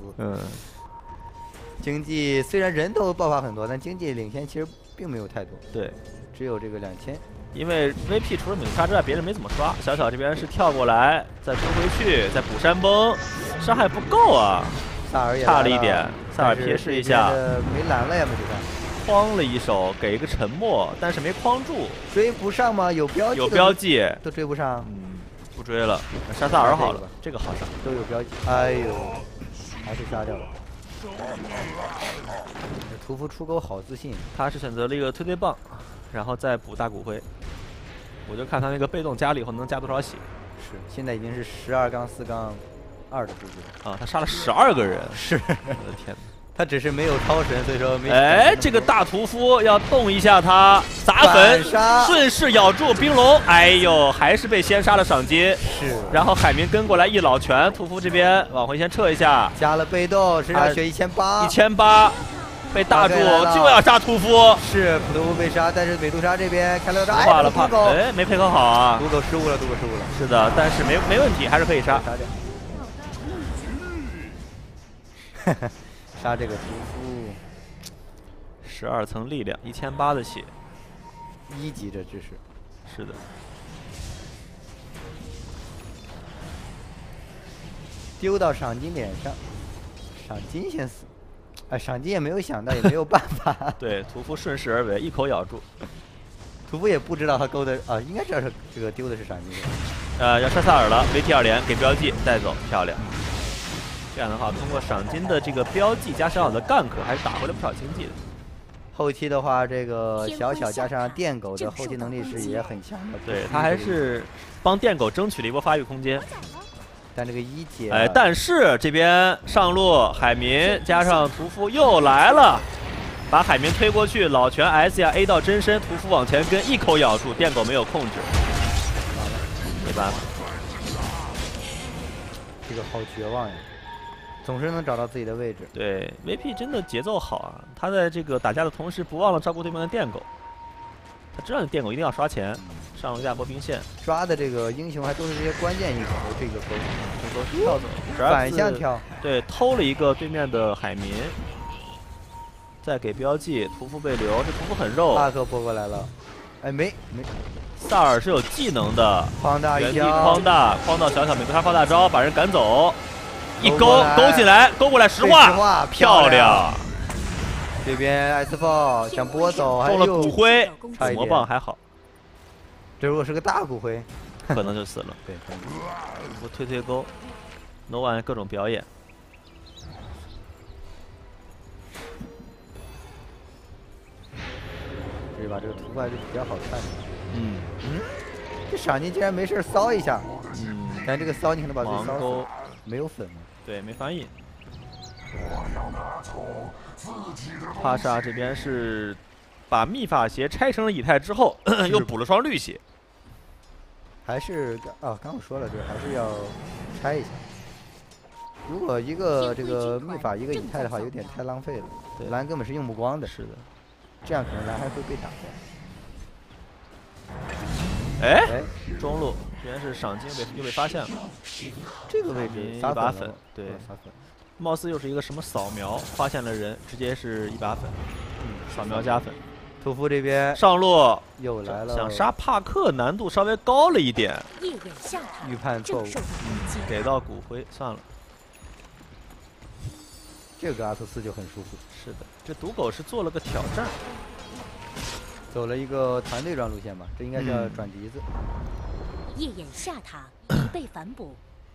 [SPEAKER 2] 经济虽然人头爆发很多，但经济领先其实并没有太多。
[SPEAKER 1] 对，
[SPEAKER 2] 只有这个2000。
[SPEAKER 1] 因为 VP 除了美杜莎之外，别人没怎么刷。小小这边是跳过来，再冲回去，再补山崩，伤害不够啊。
[SPEAKER 2] 萨尔也
[SPEAKER 1] 差了一点，萨尔撇视一下，
[SPEAKER 2] 没拦了呀，美杜
[SPEAKER 1] 莎，哐了一手，给一个沉默，但是没框住，
[SPEAKER 2] 追不上吗？有标记，
[SPEAKER 1] 有标记，
[SPEAKER 2] 都追不上，
[SPEAKER 1] 不追了，杀萨尔好了，这个好杀，
[SPEAKER 2] 都有标记，哎呦，还是杀掉了。屠夫出钩好自信，
[SPEAKER 1] 他是选择了一个推推棒，然后再补大骨灰，我就看他那个被动加了以后能加多少血。
[SPEAKER 2] 是，现在已经是12-4-2的数据
[SPEAKER 1] 啊！他杀了12个人，
[SPEAKER 2] 是，
[SPEAKER 1] 我的天哪！
[SPEAKER 2] 他只是没有超神，所以说没。
[SPEAKER 1] 哎，这个大屠夫要动一下他，砸粉，顺势咬住冰龙，哎呦，还是被先杀了赏金。
[SPEAKER 2] 是。
[SPEAKER 1] 然后海绵跟过来一老拳，屠夫这边往回先撤一下，
[SPEAKER 2] 加了被动，身上血
[SPEAKER 1] 1800，被大住就要杀屠夫。
[SPEAKER 2] 是，屠夫被杀，但是美杜莎这边开了招，
[SPEAKER 1] 化了毒狗，哎，没配合好啊，
[SPEAKER 2] 毒狗失误了，毒狗失误了。
[SPEAKER 1] 是的，但是没问题，还是可以杀。
[SPEAKER 2] 杀掉。杀这个屠夫
[SPEAKER 1] ，12层力量，1800的血
[SPEAKER 2] ，1级这只是。
[SPEAKER 1] 是的。
[SPEAKER 2] 丢到赏金脸上，赏金先死。哎，赏金也没有想到，也没有办法。
[SPEAKER 1] 对，屠夫顺势而为，一口咬住。
[SPEAKER 2] 屠夫也不知道他勾的啊，应该知道是这个丢的是赏金。
[SPEAKER 1] 要杀萨尔了，VT2连给标记带走，漂亮。这样的话，通过赏金的这个标记加小小的gank，还是打回了不少经济的。
[SPEAKER 2] 后期的话，这个小小加上电狗的后期能力是也很强的。
[SPEAKER 1] 对，他还是帮电狗争取了一波发育空间。
[SPEAKER 2] 但这个1阶，
[SPEAKER 1] 哎，但是这边上路海绵加上屠夫又来了，把海绵推过去，老拳 S 呀 A 到真身，屠夫往前跟一口咬住，电狗没有控制，没办法。
[SPEAKER 2] 这个好绝望呀！ 总是能找到自己的位置。
[SPEAKER 1] 对 ，VP 真的节奏好啊！他在这个打架的同时，不忘了照顾对面的电狗。他知道你电狗一定要刷钱，上路亚波兵线，
[SPEAKER 2] 抓的这个英雄还都是这些关键英雄。这个
[SPEAKER 1] 都是跳走，
[SPEAKER 2] 反向跳，
[SPEAKER 1] 对，偷了一个对面的海民，再给标记，屠夫被留，这屠夫很肉。
[SPEAKER 2] 帕克拨过来了，哎，没，
[SPEAKER 1] 萨尔是有技能的，
[SPEAKER 2] 框大
[SPEAKER 1] 原地框到小小美杜莎放大招，把人赶走，一勾进来，勾过来石化，漂亮。
[SPEAKER 2] 这边艾斯炮想拨走，
[SPEAKER 1] 中了骨灰，魔棒还好。
[SPEAKER 2] 这如果是个大骨灰，
[SPEAKER 1] 可能就死了。
[SPEAKER 2] 对，
[SPEAKER 1] 我推勾 ，No one 各种表演。
[SPEAKER 2] 这把这个图还是比较好看的。这赏金竟然没事骚一下。但这个骚你可能把自己骚死，没有粉吗？
[SPEAKER 1] 对，没翻译。帕莎这边是把秘法鞋拆成了以太之后，又补了双绿鞋。
[SPEAKER 2] 还是刚我说了，这还是要拆一下。如果一个这个秘法一个以太的话，有点太浪费了。对，蓝根本是用不光的。
[SPEAKER 1] 是的，
[SPEAKER 2] 这样可能蓝还会被打
[SPEAKER 1] 掉。哎，中路居然是赏金又被发现了。
[SPEAKER 2] 这个位置
[SPEAKER 1] 一把粉，对，
[SPEAKER 2] 撒粉。
[SPEAKER 1] 貌似又是一个什么扫描，发现了人，直接是一把粉，扫描加粉。
[SPEAKER 2] 屠夫这边
[SPEAKER 1] 上路
[SPEAKER 2] 又来了，
[SPEAKER 1] 想杀帕克难度稍微高了一点。
[SPEAKER 2] 预判错误，
[SPEAKER 1] 给到骨灰算了。
[SPEAKER 2] 这个阿图斯就很舒服。
[SPEAKER 1] 是的，这赌狗是做了个挑战，
[SPEAKER 2] 走了一个团队战路线吧，这应该叫转笛子。
[SPEAKER 3] 夜眼下塔已被反补。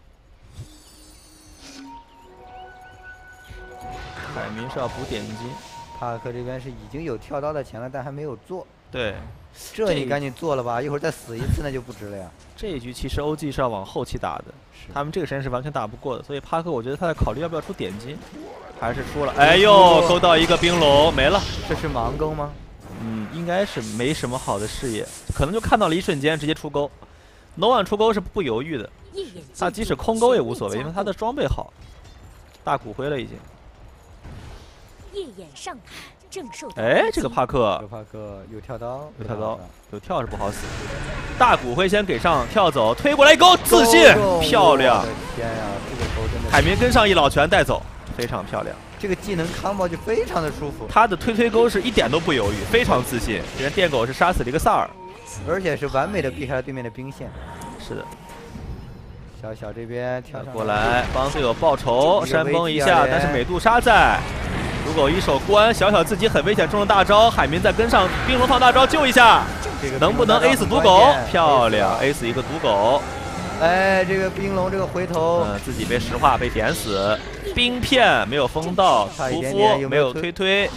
[SPEAKER 1] 海明是要补点金，
[SPEAKER 2] 帕克这边是已经有跳刀的钱了，但还没有做。
[SPEAKER 1] 对，
[SPEAKER 2] 这你赶紧做了吧，一会儿再死一次那就不值了呀。
[SPEAKER 1] 这一局其实 OG 是要往后期打的，他们这个时间是完全打不过的，所以帕克我觉得他在考虑要不要出点金，还是出了。哎呦，勾到一个冰龙没了，
[SPEAKER 2] 这是盲勾吗？
[SPEAKER 1] 应该是没什么好的视野，可能就看到了一瞬间直接出钩。No one 出钩是不犹豫的，他即使空钩也无所谓，因为他的装备好，大骨灰了已经。
[SPEAKER 3] 夜眼上塔正受。
[SPEAKER 1] 哎，这个帕克
[SPEAKER 2] 有跳刀，
[SPEAKER 1] 有跳是不好死。大骨灰先给上，跳走，推过来一勾，自信，漂亮！
[SPEAKER 2] 天呀，这个勾真的。
[SPEAKER 1] 海绵跟上一老拳带走，非常漂亮。
[SPEAKER 2] 这个技能康爆就非常的舒服。
[SPEAKER 1] 他的推勾是一点都不犹豫，非常自信。这人电狗是杀死了一个萨尔，
[SPEAKER 2] 而且是完美的避开了对面的兵线。
[SPEAKER 1] 是的。
[SPEAKER 2] 小这边跳
[SPEAKER 1] 过来帮队友报仇，山崩一下，但是美杜莎在。赌狗一手关，小自己很危险，中了大招，海绵再跟上，冰龙放大招救一下，能不能 A 死赌狗？漂亮 ，A 死一个赌狗。
[SPEAKER 2] 哎，这个冰龙这个回头，
[SPEAKER 1] 自己被石化被点死，冰片没有封到，屠夫没有推，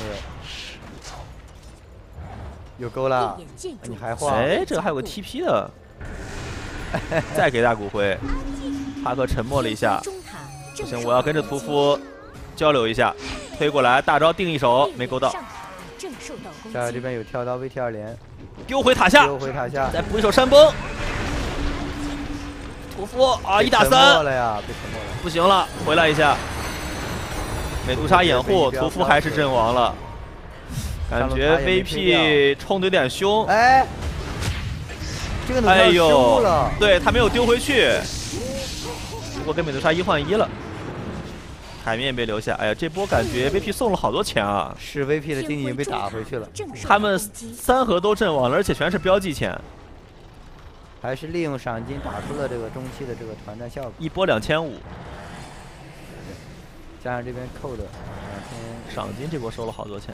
[SPEAKER 2] 有勾了，你还画？
[SPEAKER 1] 哎，这个还有个 TP 的，再给大骨灰，帕克沉默了一下，不行，我要跟着屠夫交流一下。推过来，大招定一手，没勾到。
[SPEAKER 2] 下这边有跳刀 VT2连，
[SPEAKER 1] 丢回塔下，再补一手山崩。屠夫啊，1打3
[SPEAKER 2] 了呀，被沉默了，
[SPEAKER 1] 不行了，回来一下。美杜莎掩护，屠夫还是阵亡了。感觉 VP 冲的有点凶。
[SPEAKER 2] 哎，这个
[SPEAKER 1] 哎呦，对他没有丢回去。不过跟美杜莎1换1了。海绵也被留下，哎呀，这波感觉 VP 送了好多钱啊！
[SPEAKER 2] 是 VP 的经济已经被打回去了，
[SPEAKER 1] 他们3盒都阵亡了，而且全是标记钱，
[SPEAKER 2] 还是利用赏金打出了这个中期的这个团战效果。
[SPEAKER 1] 一波2500，
[SPEAKER 2] 加上这边扣的
[SPEAKER 1] 2000，赏金这波收了好多钱。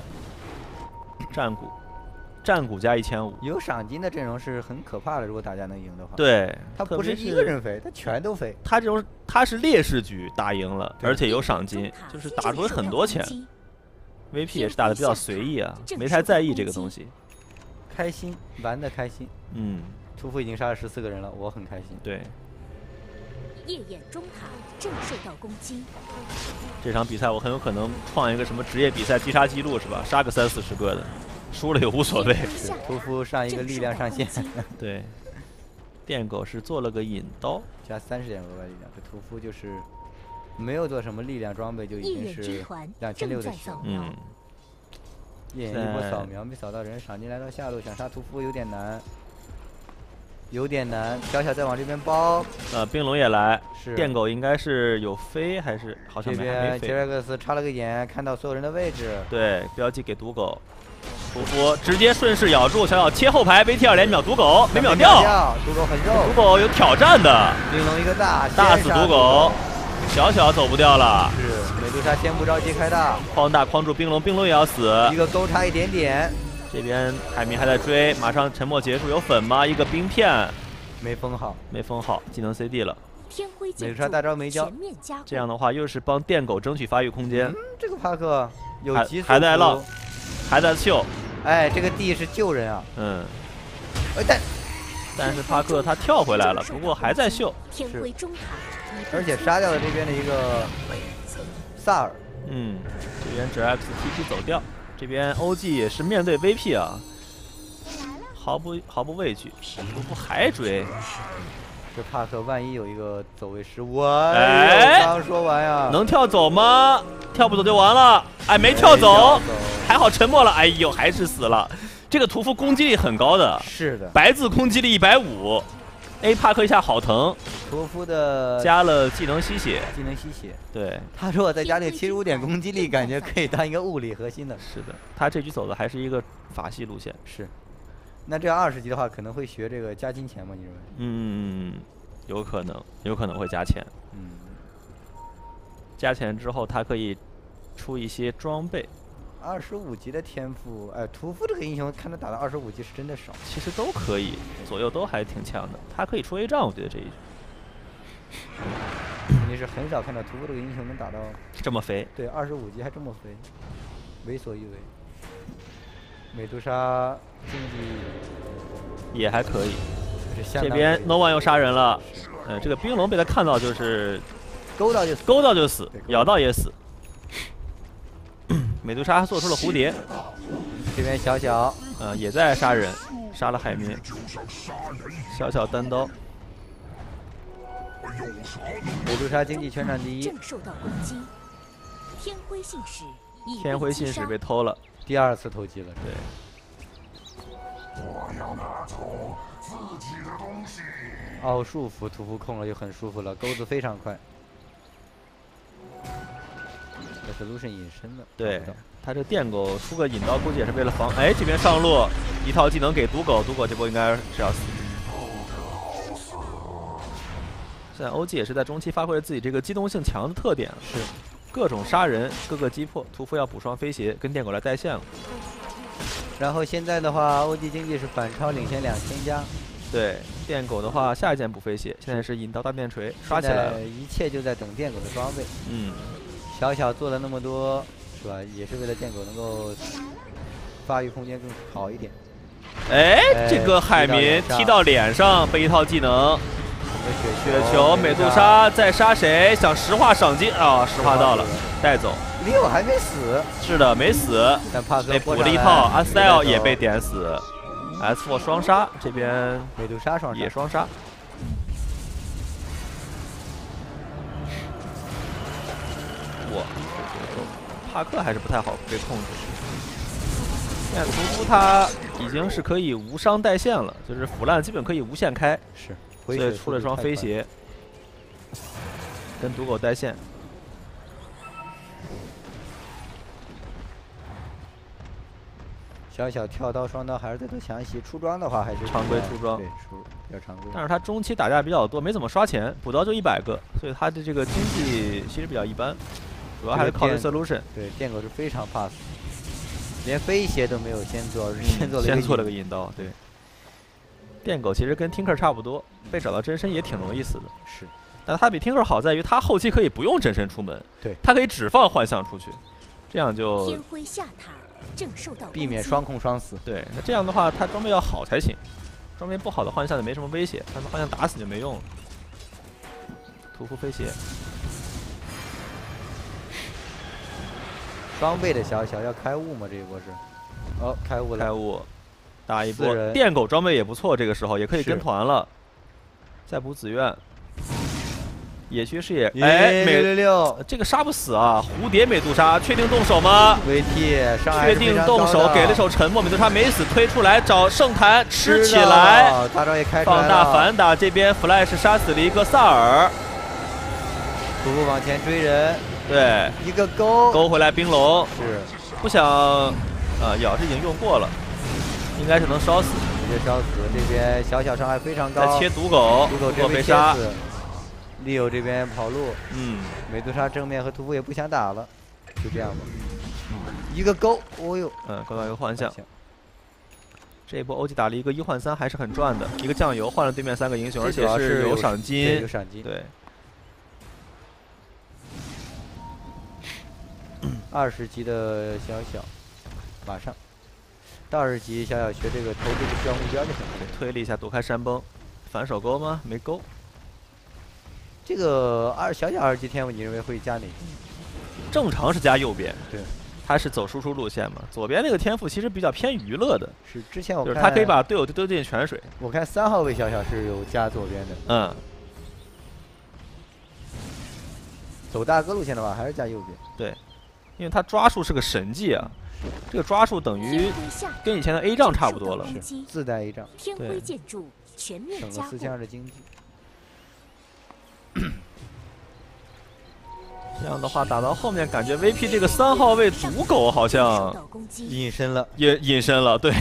[SPEAKER 1] 战鼓加1500，
[SPEAKER 2] 有赏金的阵容是很可怕的。如果大家能赢的话，
[SPEAKER 1] 对，
[SPEAKER 2] 他不是一个人飞，他全都飞。
[SPEAKER 1] 他是劣势局打赢了，而且有赏金，就是打出很多钱。VP 也是打的比较随意啊，没太在意这个东西，
[SPEAKER 2] 开心玩的开心。屠夫已经杀了14个人了，我很开心。
[SPEAKER 1] 对。
[SPEAKER 3] 夜眼中塔正受到攻击。
[SPEAKER 1] 这场比赛我很有可能创一个什么职业比赛击杀记录是吧？杀个30-40个的。输了也无所谓。
[SPEAKER 2] 屠夫上一个力量上限。
[SPEAKER 1] 对，电狗是做了个引刀，
[SPEAKER 2] 加30点额外力量。这屠夫就是没有做什么力量装备就已经是2600的血。夜眼一波扫描没扫到人，闪进来到下路想杀屠夫有点难。有点难，小小再往这边包。
[SPEAKER 1] 冰龙也来，
[SPEAKER 2] 是
[SPEAKER 1] 电狗应该是有飞还是好像没飞？
[SPEAKER 2] 杰瑞克斯插了个眼，看到所有人的位置。
[SPEAKER 1] 对，标记给毒狗，屠夫直接顺势咬住小小切后排 VT2连秒毒狗，没秒掉。
[SPEAKER 2] 毒狗很肉，
[SPEAKER 1] 毒狗有挑战的。
[SPEAKER 2] 冰龙一个大
[SPEAKER 1] 死毒狗，小小走不掉了。
[SPEAKER 2] 是美杜莎先不着急开大，
[SPEAKER 1] 框大框住冰龙，冰龙也要死。
[SPEAKER 2] 一个勾差一点点。
[SPEAKER 1] 这边海明还在追，马上沉默结束，有粉吗？一个冰片，
[SPEAKER 2] 没封好，
[SPEAKER 1] 没封好，技能 CD 了。
[SPEAKER 2] 美杜莎大招没交，
[SPEAKER 1] 这样的话又是帮电狗争取发育空间。
[SPEAKER 2] 这个帕克有急速
[SPEAKER 1] 还在浪，还在秀。
[SPEAKER 2] 哎，这个 D 是救人啊。
[SPEAKER 1] 但是帕克他跳回来了，不过还在秀。
[SPEAKER 3] 是，
[SPEAKER 2] 而且杀掉了这边的一个萨尔。
[SPEAKER 1] 这边只 XTP 走掉。这边 OG 也是面对 VP 啊，毫不畏惧，屠夫还追。
[SPEAKER 2] 这帕克万一有一个走位失误，刚说完呀，
[SPEAKER 1] 能跳走吗？跳不走就完了。哎，没跳走，还好沉默了。哎呦，还是死了。这个屠夫攻击力很高的，
[SPEAKER 2] 是的，
[SPEAKER 1] 白字攻击力150。A 帕克一下好疼，
[SPEAKER 2] 屠夫的
[SPEAKER 1] 加了技能吸血，对，
[SPEAKER 2] 他如果再加那个75点攻击力，感觉可以当一个物理核心的。
[SPEAKER 1] 是的，他这局走的还是一个法系路线。
[SPEAKER 2] 是，那这样20级的话，可能会学这个加金钱吗？你认为？
[SPEAKER 1] 有可能会加钱。加钱之后，他可以出一些装备。
[SPEAKER 2] 25级的天赋，哎，屠夫这个英雄看他打到25级是真的少。
[SPEAKER 1] 其实都可以，左右都还挺强的。他可以出 A 仗，我觉得这一局。
[SPEAKER 2] 你是很少看到屠夫这个英雄能打到
[SPEAKER 1] 这么肥。
[SPEAKER 2] 对，25级还这么肥，为所欲为。美杜莎竞技
[SPEAKER 1] 也还可以。这边 No One 又杀人了。这个冰龙被他看到就是
[SPEAKER 2] 勾到
[SPEAKER 1] 就死，咬到也死。美杜莎做出了蝴蝶，
[SPEAKER 2] 这边小小
[SPEAKER 1] 也在杀人，杀了海绵，小小单刀。
[SPEAKER 2] 美杜莎经济全场第一，
[SPEAKER 3] 受到攻击。
[SPEAKER 1] 天辉信使被偷了，
[SPEAKER 2] 第2次偷鸡了。
[SPEAKER 1] 对。
[SPEAKER 4] 我要拿走自己的东西。
[SPEAKER 2] 奥数服屠夫控了就很舒服了，钩子非常快。Solution 隐身的，
[SPEAKER 1] 对，他这电狗出个引刀，估计也是为了防。哎，这边上路一套技能给毒狗，毒狗这波应该是要死。现在 OG 也是在中期发挥了自己这个机动性强的特点，
[SPEAKER 2] 是
[SPEAKER 1] 各种杀人，各个击破。屠夫要补双飞鞋，跟电狗来带线了。
[SPEAKER 2] 然后现在的话 ，OG 经济是反超领先2000加。
[SPEAKER 1] 对，电狗的话下一件补飞鞋，现在是引刀大电锤刷起来了，
[SPEAKER 2] 一切就在等电狗的装备。小小做了那么多，是吧？也是为了电狗能够发育空间更好一点。
[SPEAKER 1] 哎，这个海绵踢到脸上，被一套技能。雪球，美杜莎在杀谁？想石化赏金啊！石化到了，带走。
[SPEAKER 2] 李友还没死。
[SPEAKER 1] 是的，没死。
[SPEAKER 2] 但帕克
[SPEAKER 1] 被补了一套，阿斯泰尔也被点死。S4 双杀，这边
[SPEAKER 2] 美杜莎双杀
[SPEAKER 1] 也双杀。帕克还是不太好被控制。现在屠夫他已经是可以无伤带线了，就是腐烂基本可以无限开。
[SPEAKER 2] 是，
[SPEAKER 1] 所以出了双飞鞋，跟毒狗带线。
[SPEAKER 2] 小小跳刀双刀还是在做强袭，出装的话还是
[SPEAKER 1] 常规出装，
[SPEAKER 2] 对，比较常规。
[SPEAKER 1] 但是他中期打架比较多，没怎么刷钱，补刀就100个，所以他的这个经济其实比较一般。主要还是靠这 solution。
[SPEAKER 2] 对，电狗是非常怕死，连飞鞋都没有先做，而是
[SPEAKER 1] 先做了个引刀。对，电狗其实跟 Tinker 差不多，被找到真身也挺容易死的。
[SPEAKER 2] 是，
[SPEAKER 1] 但他比 Tinker 好在于他后期可以不用真身出门，
[SPEAKER 2] 对，
[SPEAKER 1] 他可以只放幻象出去，这样就
[SPEAKER 3] 天辉下塔正受到
[SPEAKER 2] 避免双控双死。
[SPEAKER 1] 对，那这样的话他装备要好才行，装备不好的幻象就没什么威胁，他们幻象打死就没用了。屠夫飞鞋。
[SPEAKER 2] 双倍的小小要开悟吗？这一波是，哦，开悟了，
[SPEAKER 1] 开悟，打一波。电狗装备也不错，这个时候也可以跟团了。再补紫苑， 野区视野，哎，
[SPEAKER 2] 美666，
[SPEAKER 1] 这个杀不死啊！蝴蝶美杜莎确定动手吗
[SPEAKER 2] ？VT 伤害
[SPEAKER 1] 确定动手，给了一手沉默，美杜莎没死，推出来找圣坛吃起来，
[SPEAKER 2] 大招也开出来了，
[SPEAKER 1] 放大反打，这边 Flash 杀死了一个萨尔，
[SPEAKER 2] 徒步往前追人，
[SPEAKER 1] 对，
[SPEAKER 2] 一个勾
[SPEAKER 1] 回来冰龙，
[SPEAKER 2] 是
[SPEAKER 1] 不想咬是已经用过了，应该是能烧死，
[SPEAKER 2] 直接烧死。这边小伤害非常高，
[SPEAKER 1] 再切毒狗，
[SPEAKER 2] 毒狗这
[SPEAKER 1] 被杀。
[SPEAKER 2] 利欧这边跑路，美杜莎正面和屠夫也不想打了，就这样吧。一个勾，哦呦，
[SPEAKER 1] 勾到一个幻象。这一波欧 G 打了一个1换3，还是很赚的。一个酱油换了对面3个英雄，而且是有赏金。
[SPEAKER 2] 有赏金。
[SPEAKER 1] 对。
[SPEAKER 2] 20级的小，马上到20级，小学这个投这个需要目标就行了。
[SPEAKER 1] 推了一下躲开山崩，反手勾吗？没勾。
[SPEAKER 2] 这个小2级天赋，你认为会加哪个？
[SPEAKER 1] 正常是加右边，
[SPEAKER 2] 对，
[SPEAKER 1] 他是走输出路线嘛。左边那个天赋其实比较偏娱乐的，
[SPEAKER 2] 是之前我看，
[SPEAKER 1] 就是他可以把队友丢进泉水。
[SPEAKER 2] 我看3号位小是有加左边的，走大哥路线的话还是加右边，
[SPEAKER 1] 对，因为他抓术是个神技啊，这个抓术等于跟以前的 A 杖差不多了，
[SPEAKER 2] 是自带 A 杖，
[SPEAKER 3] 天辉建筑全面
[SPEAKER 2] 省了4200的经济。
[SPEAKER 1] 这样的话，打到后面感觉 VP 这个3号位毒狗好像
[SPEAKER 2] 隐身了，
[SPEAKER 1] 也隐身了。对，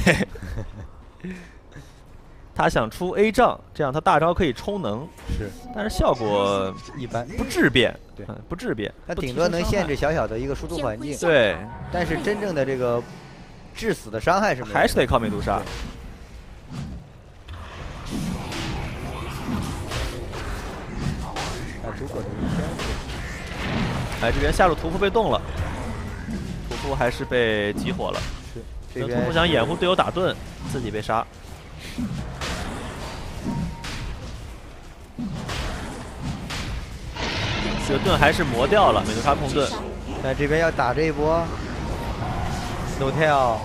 [SPEAKER 1] 他想出 A 杖，这样他大招可以充能，
[SPEAKER 2] 是，
[SPEAKER 1] 但是效果
[SPEAKER 2] 一般，
[SPEAKER 1] 不质变，
[SPEAKER 2] 对，
[SPEAKER 1] 不质变。
[SPEAKER 2] 他顶多能限制小的一个输出环境，
[SPEAKER 1] 对，
[SPEAKER 2] 但是真正的这个致死的伤害是
[SPEAKER 1] 还是得靠美杜莎。
[SPEAKER 2] 毒狗的一天赋。
[SPEAKER 1] 哎，这边下路屠夫被动了，屠夫还是被激活了。
[SPEAKER 2] 是，这边
[SPEAKER 1] 屠夫想掩护队友打盾，自己被杀。这个盾还是磨掉了，美杜莎控盾。
[SPEAKER 2] 但这边要打这一波 ，No tail，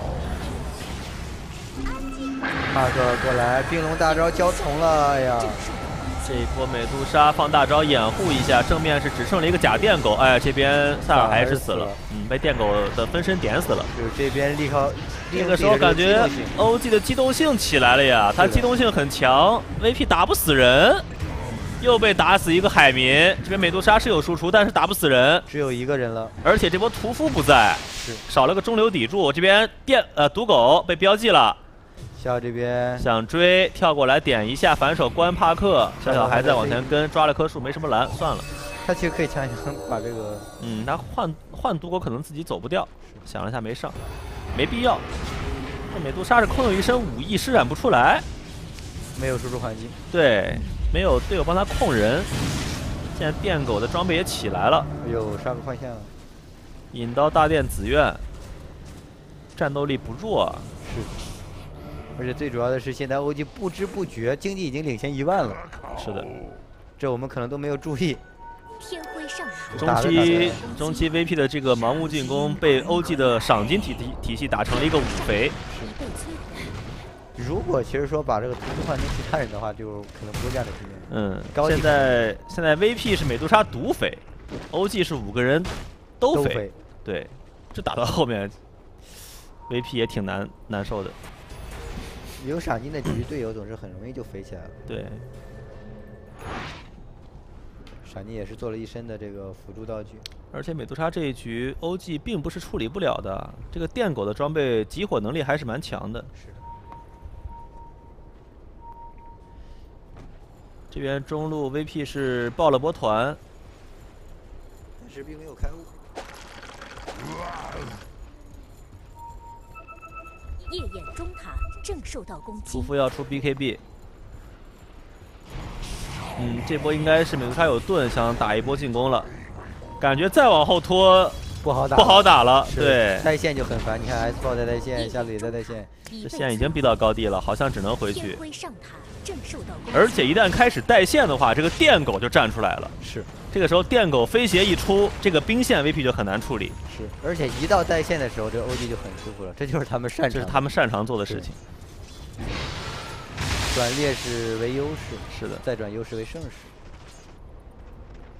[SPEAKER 2] 帕克过来，冰龙大招交重了，哎呀！
[SPEAKER 1] 这一波美杜莎放大招掩护一下，正面是只剩了一个假电狗，哎，这边萨尔还是死了，被电狗的分身点死了。
[SPEAKER 2] 就是这边
[SPEAKER 1] 这个时候感觉 OG 的机动性起来了呀，他机动性很强 ，VP 打不死人，又被打死一个海民。这边美杜莎是有输出，但是打不死人，
[SPEAKER 2] 只有一个人了，
[SPEAKER 1] 而且这波屠夫不在，
[SPEAKER 2] 是
[SPEAKER 1] 少了个中流砥柱。这边毒狗被标记了。
[SPEAKER 2] 小这边
[SPEAKER 1] 想追，跳过来点一下反手关帕克，小还在往前跟，抓了棵树没什么蓝，算了。
[SPEAKER 2] 他其实可以强行把这个，
[SPEAKER 1] 他换毒狗可能自己走不掉，想了一下没上，没必要。这美杜莎是空有一身武艺施展不出来，
[SPEAKER 2] 没有输出环境，
[SPEAKER 1] 对，没有队友帮他控人。现在电狗的装备也起来了，
[SPEAKER 2] 哎呦，杀个幻象，
[SPEAKER 1] 引刀大殿紫苑，战斗力不弱啊。
[SPEAKER 2] 是。而且最主要的是，现在 OG 不知不觉经济已经领先1万了。
[SPEAKER 1] 是的，
[SPEAKER 2] 这我们可能都没有注意。
[SPEAKER 3] 天辉上
[SPEAKER 1] 中期 VP 的这个盲目进攻被 OG 的赏金体系打成了一个五肥。
[SPEAKER 2] 如果其实说把这个图换成其他人的话，就可能不会这样的局面。
[SPEAKER 1] 现在 VP 是美杜莎独肥 ，OG 是5个人都肥。对，这打到后面 VP 也挺难受的。
[SPEAKER 2] 有赏金的局，队友总是很容易就肥起来了。
[SPEAKER 1] 对，
[SPEAKER 2] 赏金也是做了一身的这个辅助道具。
[SPEAKER 1] 而且美杜莎这一局 OG 并不是处理不了的，这个电狗的装备集火能力还是蛮强的。
[SPEAKER 2] 是的。
[SPEAKER 1] 这边中路 VP 是爆了波团，
[SPEAKER 2] 但是并没有开悟。
[SPEAKER 3] 夜眼中塔正受到攻击。
[SPEAKER 1] 屠夫要出 BKB， 这波应该是美杜莎有盾，想打一波进攻了，感觉再往后拖不好打了。对，
[SPEAKER 2] 带线就很烦。你看 S 炮在带线，下路也在带线，
[SPEAKER 1] 这线已经逼到高地了，好像只能回去。
[SPEAKER 3] 正受到攻击，
[SPEAKER 1] 而且一旦开始带线的话，这个电狗就站出来了。
[SPEAKER 2] 是。
[SPEAKER 1] 这个时候电狗飞鞋一出，这个兵线 VP 就很难处理。
[SPEAKER 2] 是，而且一到带线的时候，这 OG 就很舒服了，这就是他们擅长，
[SPEAKER 1] 这是他们擅长做的事情。
[SPEAKER 2] 转劣势为优势，
[SPEAKER 1] 是的，
[SPEAKER 2] 再转优势为胜势。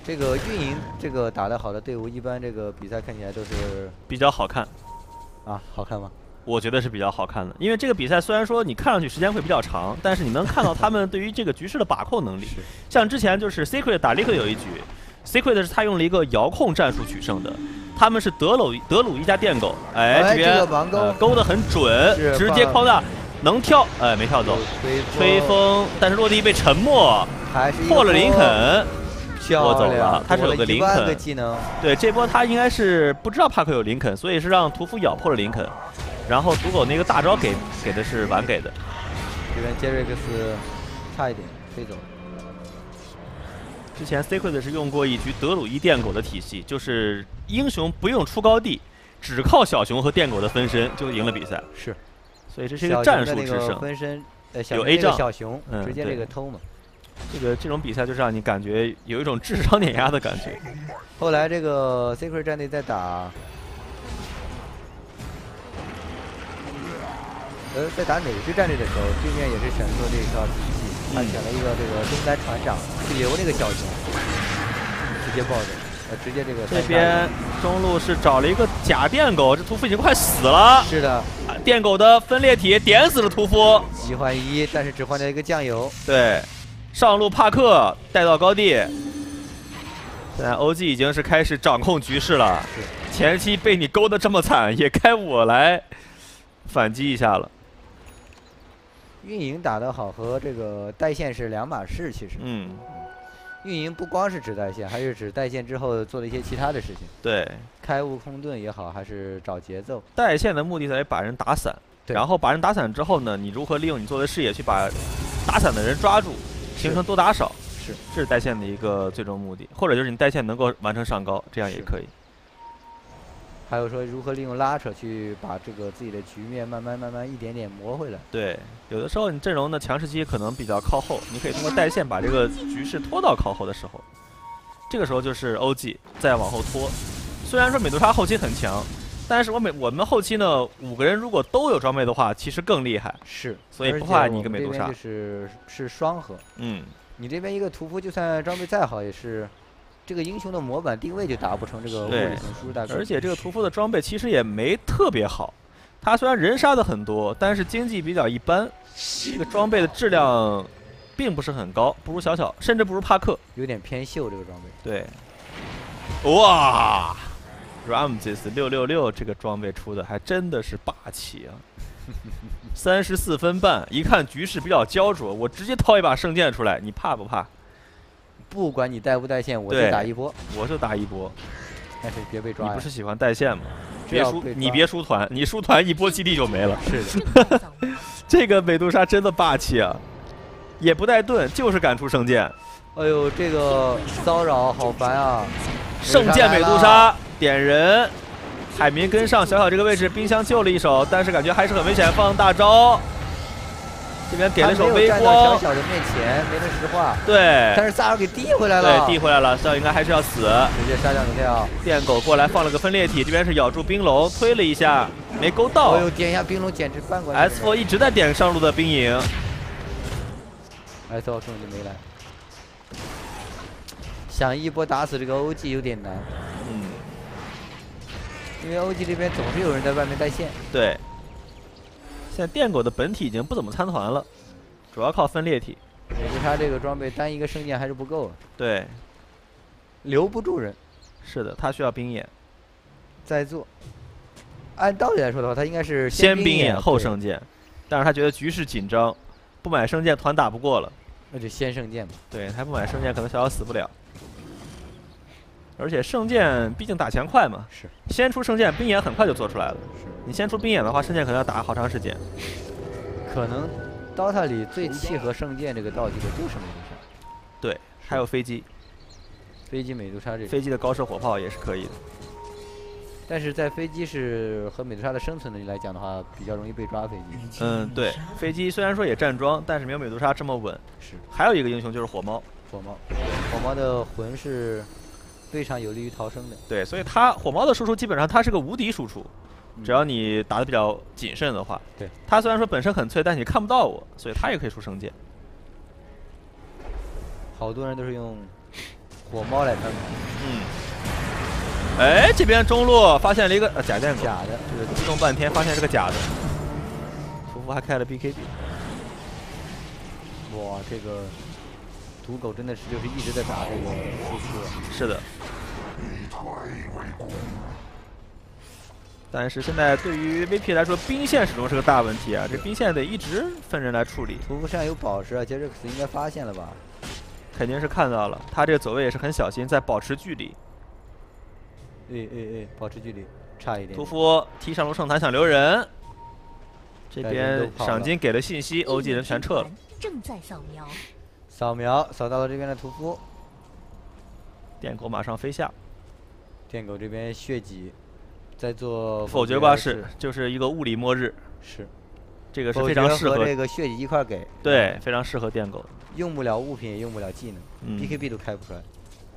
[SPEAKER 2] 这个运营这个打得好的队伍，一般这个比赛看起来都是
[SPEAKER 1] 比较好看
[SPEAKER 2] 啊，好看吗？
[SPEAKER 1] 我觉得是比较好看的，因为这个比赛虽然说你看上去时间会比较长，但是你能看到他们对于这个局势的把控能力。像之前就是 Secret 打 Liquid 有一局 ，Secret 是他用了一个遥控战术取胜的，他们是德鲁伊加电狗，哎，这边勾得很准，直接框大，能跳，哎，没跳走，吹风，但是落地被沉默，破了林肯。我走了，他是有个林肯
[SPEAKER 2] 技能。
[SPEAKER 1] 对，这波他应该是不知道帕克有林肯，所以是让屠夫咬破了林肯，然后赌狗那个大招给的是晚给的。
[SPEAKER 2] 这边杰瑞克斯差一点飞走了。
[SPEAKER 1] 之前 Secret 是用过一局德鲁伊电狗的体系，就是英雄不用出高地，只靠小熊和电狗的分身就赢了比赛。
[SPEAKER 2] 是，
[SPEAKER 1] 所以这是一个战术制胜。
[SPEAKER 2] 分身
[SPEAKER 1] 有 A 仗，
[SPEAKER 2] 小熊直接这个偷嘛。
[SPEAKER 1] 这种比赛就让你感觉有一种智商碾压的感觉。
[SPEAKER 2] 后来这个 Secret 战队在打，在打美式战队的时候，对面也是选择这一套体系，他选了一个这个中单船长去留那个小熊，直接抱着，直接这个。
[SPEAKER 1] 这边中路是找了一个假电狗，这屠夫已经快死了。
[SPEAKER 2] 是的，
[SPEAKER 1] 电狗的分裂体点死了屠夫。
[SPEAKER 2] 1换1，但是只换了一个酱油。
[SPEAKER 1] 对。上路帕克带到高地，现在 OG 已经是开始掌控局势了。前期被你勾得这么惨，也该我来反击一下了。
[SPEAKER 2] 运营打得好和这个带线是两码事，其实。运营不光是指带线，还是指带线之后做了一些其他的事情。
[SPEAKER 1] 对，
[SPEAKER 2] 开悟空盾也好，还是找节奏。
[SPEAKER 1] 带线的目的在于把人打散，然后把人打散之后呢，你如何利用你做的视野去把打散的人抓住。形成多打少，这是带线的一个最终目的，或者就是你带线能够完成上高，这样也可以。
[SPEAKER 2] 还有说如何利用拉扯去把这个自己的局面慢慢一点点磨回来。
[SPEAKER 1] 对，有的时候你阵容的强势期可能比较靠后，你可以通过带线把这个局势拖到靠后的时候，这个时候就是 OG 再往后拖。虽然说美杜莎后期很强，但是我们后期呢5个人如果都有装备的话，其实更厉害。
[SPEAKER 2] 是，
[SPEAKER 1] 所以不怕你一个美杜莎。
[SPEAKER 2] 是双核。你这边一个屠夫，就算装备再好，也是这个英雄的模板定位就达不成这个物理性输大。
[SPEAKER 1] 而且这个屠夫的装备其实也没特别好，他虽然人杀的很多，但是经济比较一般，这个装备的质量并不是很高，不如小，甚至不如帕克，
[SPEAKER 2] 有点偏秀这个装备。
[SPEAKER 1] 对，哇！Ramses 666这个装备出的还真的是霸气啊！34分半，一看局势比较焦灼，我直接掏一把圣剑出来，你怕不怕？
[SPEAKER 2] 不管你带不带线，我就打一波。
[SPEAKER 1] 我就打一波，
[SPEAKER 2] 但是别被抓。
[SPEAKER 1] 你不是喜欢带线吗？你别输团，你输团一波基地就没了。
[SPEAKER 2] 是的，
[SPEAKER 1] 这个美杜莎真的霸气啊！也不带盾，就是敢出圣剑。
[SPEAKER 2] 哎呦，这个骚扰好烦啊！
[SPEAKER 1] 圣剑美杜莎点人，海民跟上小这个位置，冰箱救了一手，但是感觉还是很危险，放大招。这边给了手微光，
[SPEAKER 2] 小的面前没能实话。
[SPEAKER 1] 对，
[SPEAKER 2] 但是萨尔给递回来了。
[SPEAKER 1] 对，递回来了，小应该还是要死。
[SPEAKER 2] 直接杀掉你跳。
[SPEAKER 1] 电狗过来放了个分裂体，这边是咬住冰龙，推了一下，没勾到。
[SPEAKER 2] 哎呦，点一下冰龙简直翻过来。
[SPEAKER 1] S4 一直在点上路的兵营。
[SPEAKER 2] S4 根本就没来。想一波打死这个 OG 有点难。因为 OG 这边总是有人在外面带线。
[SPEAKER 1] 对。现在电狗的本体已经不怎么参团了，主要靠分裂体。
[SPEAKER 2] 美杜莎这个装备单一个圣剑还是不够。
[SPEAKER 1] 对，
[SPEAKER 2] 留不住人。
[SPEAKER 1] 是的，他需要冰眼。
[SPEAKER 2] 在做。按道理来说的话，他应该是
[SPEAKER 1] 先冰眼后圣剑，但是他觉得局势紧张，不买圣剑团打不过了，
[SPEAKER 2] 那就先圣剑吧。
[SPEAKER 1] 对，他不买圣剑可能小死不了。而且圣剑毕竟打钱快嘛，
[SPEAKER 2] 是
[SPEAKER 1] 先出圣剑，冰眼很快就做出来了。你先出冰眼的话，圣剑可能要打好长时间。
[SPEAKER 2] 可能 DOTA 里最契合圣剑这个道具的就是美杜莎。
[SPEAKER 1] 对，还有飞机。
[SPEAKER 2] 飞机美杜莎这
[SPEAKER 1] 飞机的高射火炮也是可以的。
[SPEAKER 2] 但是在飞机是和美杜莎的生存能力来讲的话，比较容易被抓。飞机。
[SPEAKER 1] 对，飞机虽然说也站桩，但是没有美杜莎这么稳。
[SPEAKER 2] 是。
[SPEAKER 1] 还有一个英雄就是火猫。
[SPEAKER 2] 火猫的魂是非常有利于逃生的。
[SPEAKER 1] 对，所以它火猫的输出基本上它是个无敌输出，只要你打得比较谨慎的话。
[SPEAKER 2] 对。
[SPEAKER 1] 它虽然说本身很脆，但你看不到我，所以它也可以出圣剑。
[SPEAKER 2] 好多人都是用火猫来着。
[SPEAKER 1] 哎，这边中路发现了一个假电狗，
[SPEAKER 2] 假的，
[SPEAKER 1] 就是激动半天发现是个假的。屠夫还开了 BKB。
[SPEAKER 2] 哇，这个毒狗真的是就是一直在打这个输出。
[SPEAKER 1] 是的。但是现在对于 VP 来说，兵线始终是个大问题啊！这兵线得一直分人来处理。
[SPEAKER 2] 屠夫身上有宝石啊，杰瑞克斯应该发现了吧？
[SPEAKER 1] 肯定是看到了，他这个走位也是很小心，在保持距离。
[SPEAKER 2] 保持距离差一点。
[SPEAKER 1] 屠夫踢上路圣坛想留人，这边赏金给了信息，OG 人全撤了。
[SPEAKER 3] 正在扫描。
[SPEAKER 2] 扫到了这边的屠夫。
[SPEAKER 1] 电狗马上飞下。
[SPEAKER 2] 电狗这边血祭。在做
[SPEAKER 1] 否决挂式，就是一个物理末日。
[SPEAKER 2] 是，
[SPEAKER 1] 这个是非常适合
[SPEAKER 2] 这个血祭一块给。
[SPEAKER 1] 对，非常适合电狗。
[SPEAKER 2] 用不了物品，也用不了技能，BKB 都开不出来。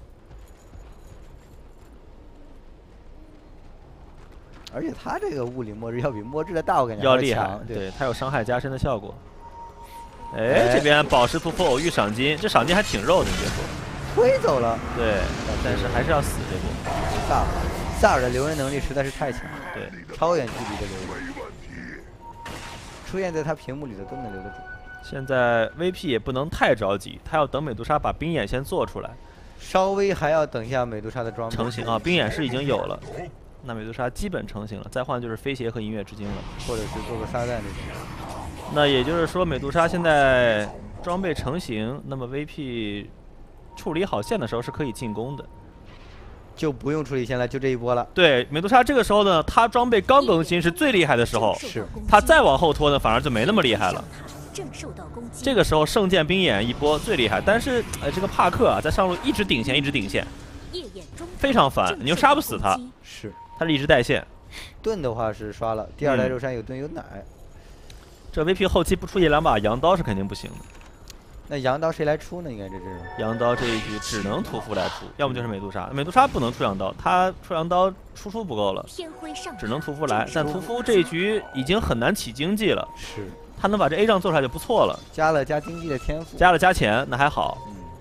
[SPEAKER 2] 而且他这个物理末日要比末日的大，我感觉
[SPEAKER 1] 要厉害。
[SPEAKER 2] 对，
[SPEAKER 1] 它有伤害加深的效果。哎，这边宝石屠夫偶遇赏金，这赏金还挺肉的，你别说。
[SPEAKER 2] 推走了。
[SPEAKER 1] 对，但是还是要死这波。
[SPEAKER 2] 萨尔的留人能力实在是太强，
[SPEAKER 1] 对，
[SPEAKER 2] 超远距离的留人，出现在他屏幕里的都能留得住。
[SPEAKER 1] 现在 VP 也不能太着急，他要等美杜莎把冰眼先做出来，
[SPEAKER 2] 稍微还要等一下美杜莎的装备
[SPEAKER 1] 成型啊。冰眼是已经有了，那美杜莎基本成型了，再换就是飞鞋和银月之精了，
[SPEAKER 2] 或者是做个撒旦这种。
[SPEAKER 1] 那也就是说，美杜莎现在装备成型，那么 VP 处理好线的时候是可以进攻的。
[SPEAKER 2] 就不用处理线了，就这一波了。
[SPEAKER 1] 对，美杜莎这个时候呢，她装备刚更新是最厉害的时候，
[SPEAKER 2] 是
[SPEAKER 1] 她再往后拖呢，反而就没那么厉害了。这个时候圣剑冰眼一波最厉害，但是这个帕克啊，在上路一直顶线，非常烦，你又杀不死他，
[SPEAKER 2] 是
[SPEAKER 1] 他是一直带线。
[SPEAKER 2] 盾的话是刷了，第二代肉山有盾有奶。
[SPEAKER 1] 这 VP 后期不出一两把羊刀是肯定不行的。
[SPEAKER 2] 那羊刀谁来出呢？应该这种
[SPEAKER 1] 羊刀这一局只能屠夫来出，要么就是美杜莎。美杜莎不能出羊刀，他出羊刀输出不够了，只能屠夫来。但屠夫这一局已经很难起经济了，
[SPEAKER 2] 是
[SPEAKER 1] 他能把这 A 仗做出来就不错了。
[SPEAKER 2] 加经济的天赋，
[SPEAKER 1] 加了加钱，那还好。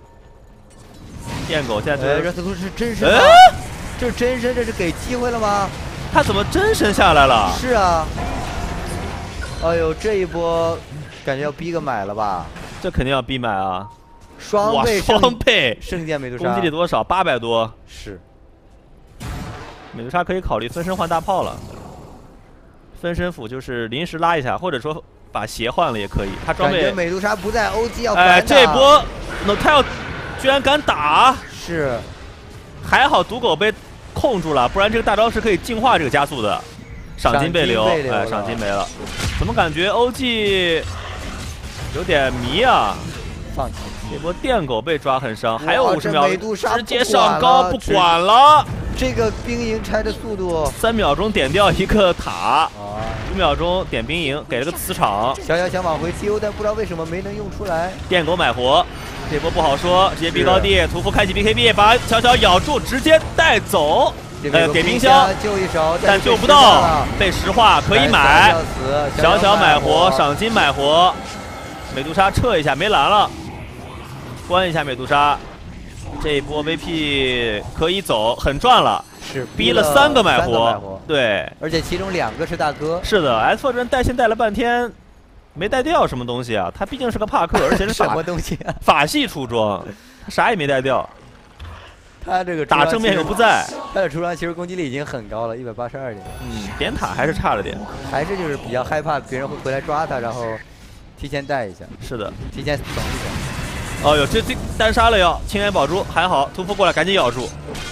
[SPEAKER 1] 电狗现在
[SPEAKER 2] 这图是真身吗？这是真身，这是给机会了吗？
[SPEAKER 1] 他怎么真身下来了？
[SPEAKER 2] 是啊。哎呦，这一波感觉要逼个买了吧？
[SPEAKER 1] 这肯定要逼买啊！
[SPEAKER 2] 双倍圣剑美杜莎
[SPEAKER 1] 攻击力多少？800多。
[SPEAKER 2] 是。
[SPEAKER 1] 美杜莎可以考虑分身换大炮了。分身斧就是临时拉一下，或者说把鞋换了也可以。他装备。
[SPEAKER 2] 感觉美杜莎不在 OG 要反打。
[SPEAKER 1] 这波，那他要居然敢打！
[SPEAKER 2] 是。
[SPEAKER 1] 还好毒狗被控住了，不然这个大招是可以净化这个加速的。赏金被留，赏金没了。怎么感觉 OG？有点迷啊！
[SPEAKER 2] 放弃。
[SPEAKER 1] 这波电狗被抓很伤，还有50秒，直接上
[SPEAKER 2] 高
[SPEAKER 1] 不管了。
[SPEAKER 2] 这个兵营拆的速度
[SPEAKER 1] ，3秒钟点掉一个塔，5秒钟点兵营，给了个磁场。
[SPEAKER 2] 小小想往回丢，但不知道为什么没能用出来。
[SPEAKER 1] 电狗买活，这波不好说，直接逼高地，屠夫开启 BKB， 把小小咬住，直接带走。给冰箱
[SPEAKER 2] 救一手，
[SPEAKER 1] 但救不到，被石化可以买。小小买活，赏金买活。美杜莎撤一下，没蓝了，关一下美杜莎，这一波 VP 可以走，很赚了，
[SPEAKER 2] 是
[SPEAKER 1] 逼了3个买活，对，
[SPEAKER 2] 而且其中2个是大哥。
[SPEAKER 1] 是的 ，S 4这人带线带了半天，没带掉什么东西啊，他毕竟是个帕克，而且是
[SPEAKER 2] 什么东西啊？
[SPEAKER 1] 法系出装，他啥也没带掉。
[SPEAKER 2] 他这个
[SPEAKER 1] 打正面又不在，
[SPEAKER 2] 他的出装其实攻击力已经很高了，182点。
[SPEAKER 1] 点塔还是差了点，
[SPEAKER 2] 还是就是比较害怕别人会回来抓他，然后。提前带一下，
[SPEAKER 1] 是的，
[SPEAKER 2] 提前防一下。
[SPEAKER 1] 哦呦，这单杀了要清源宝珠，还好屠夫过来赶紧咬住。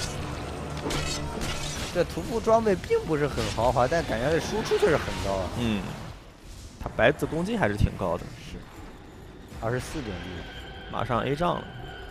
[SPEAKER 2] 这屠夫装备并不是很豪华，但感觉这输出确实很高啊。
[SPEAKER 1] 他白字攻击还是挺高的，
[SPEAKER 2] 是24.6，
[SPEAKER 1] 马上 A 仗了，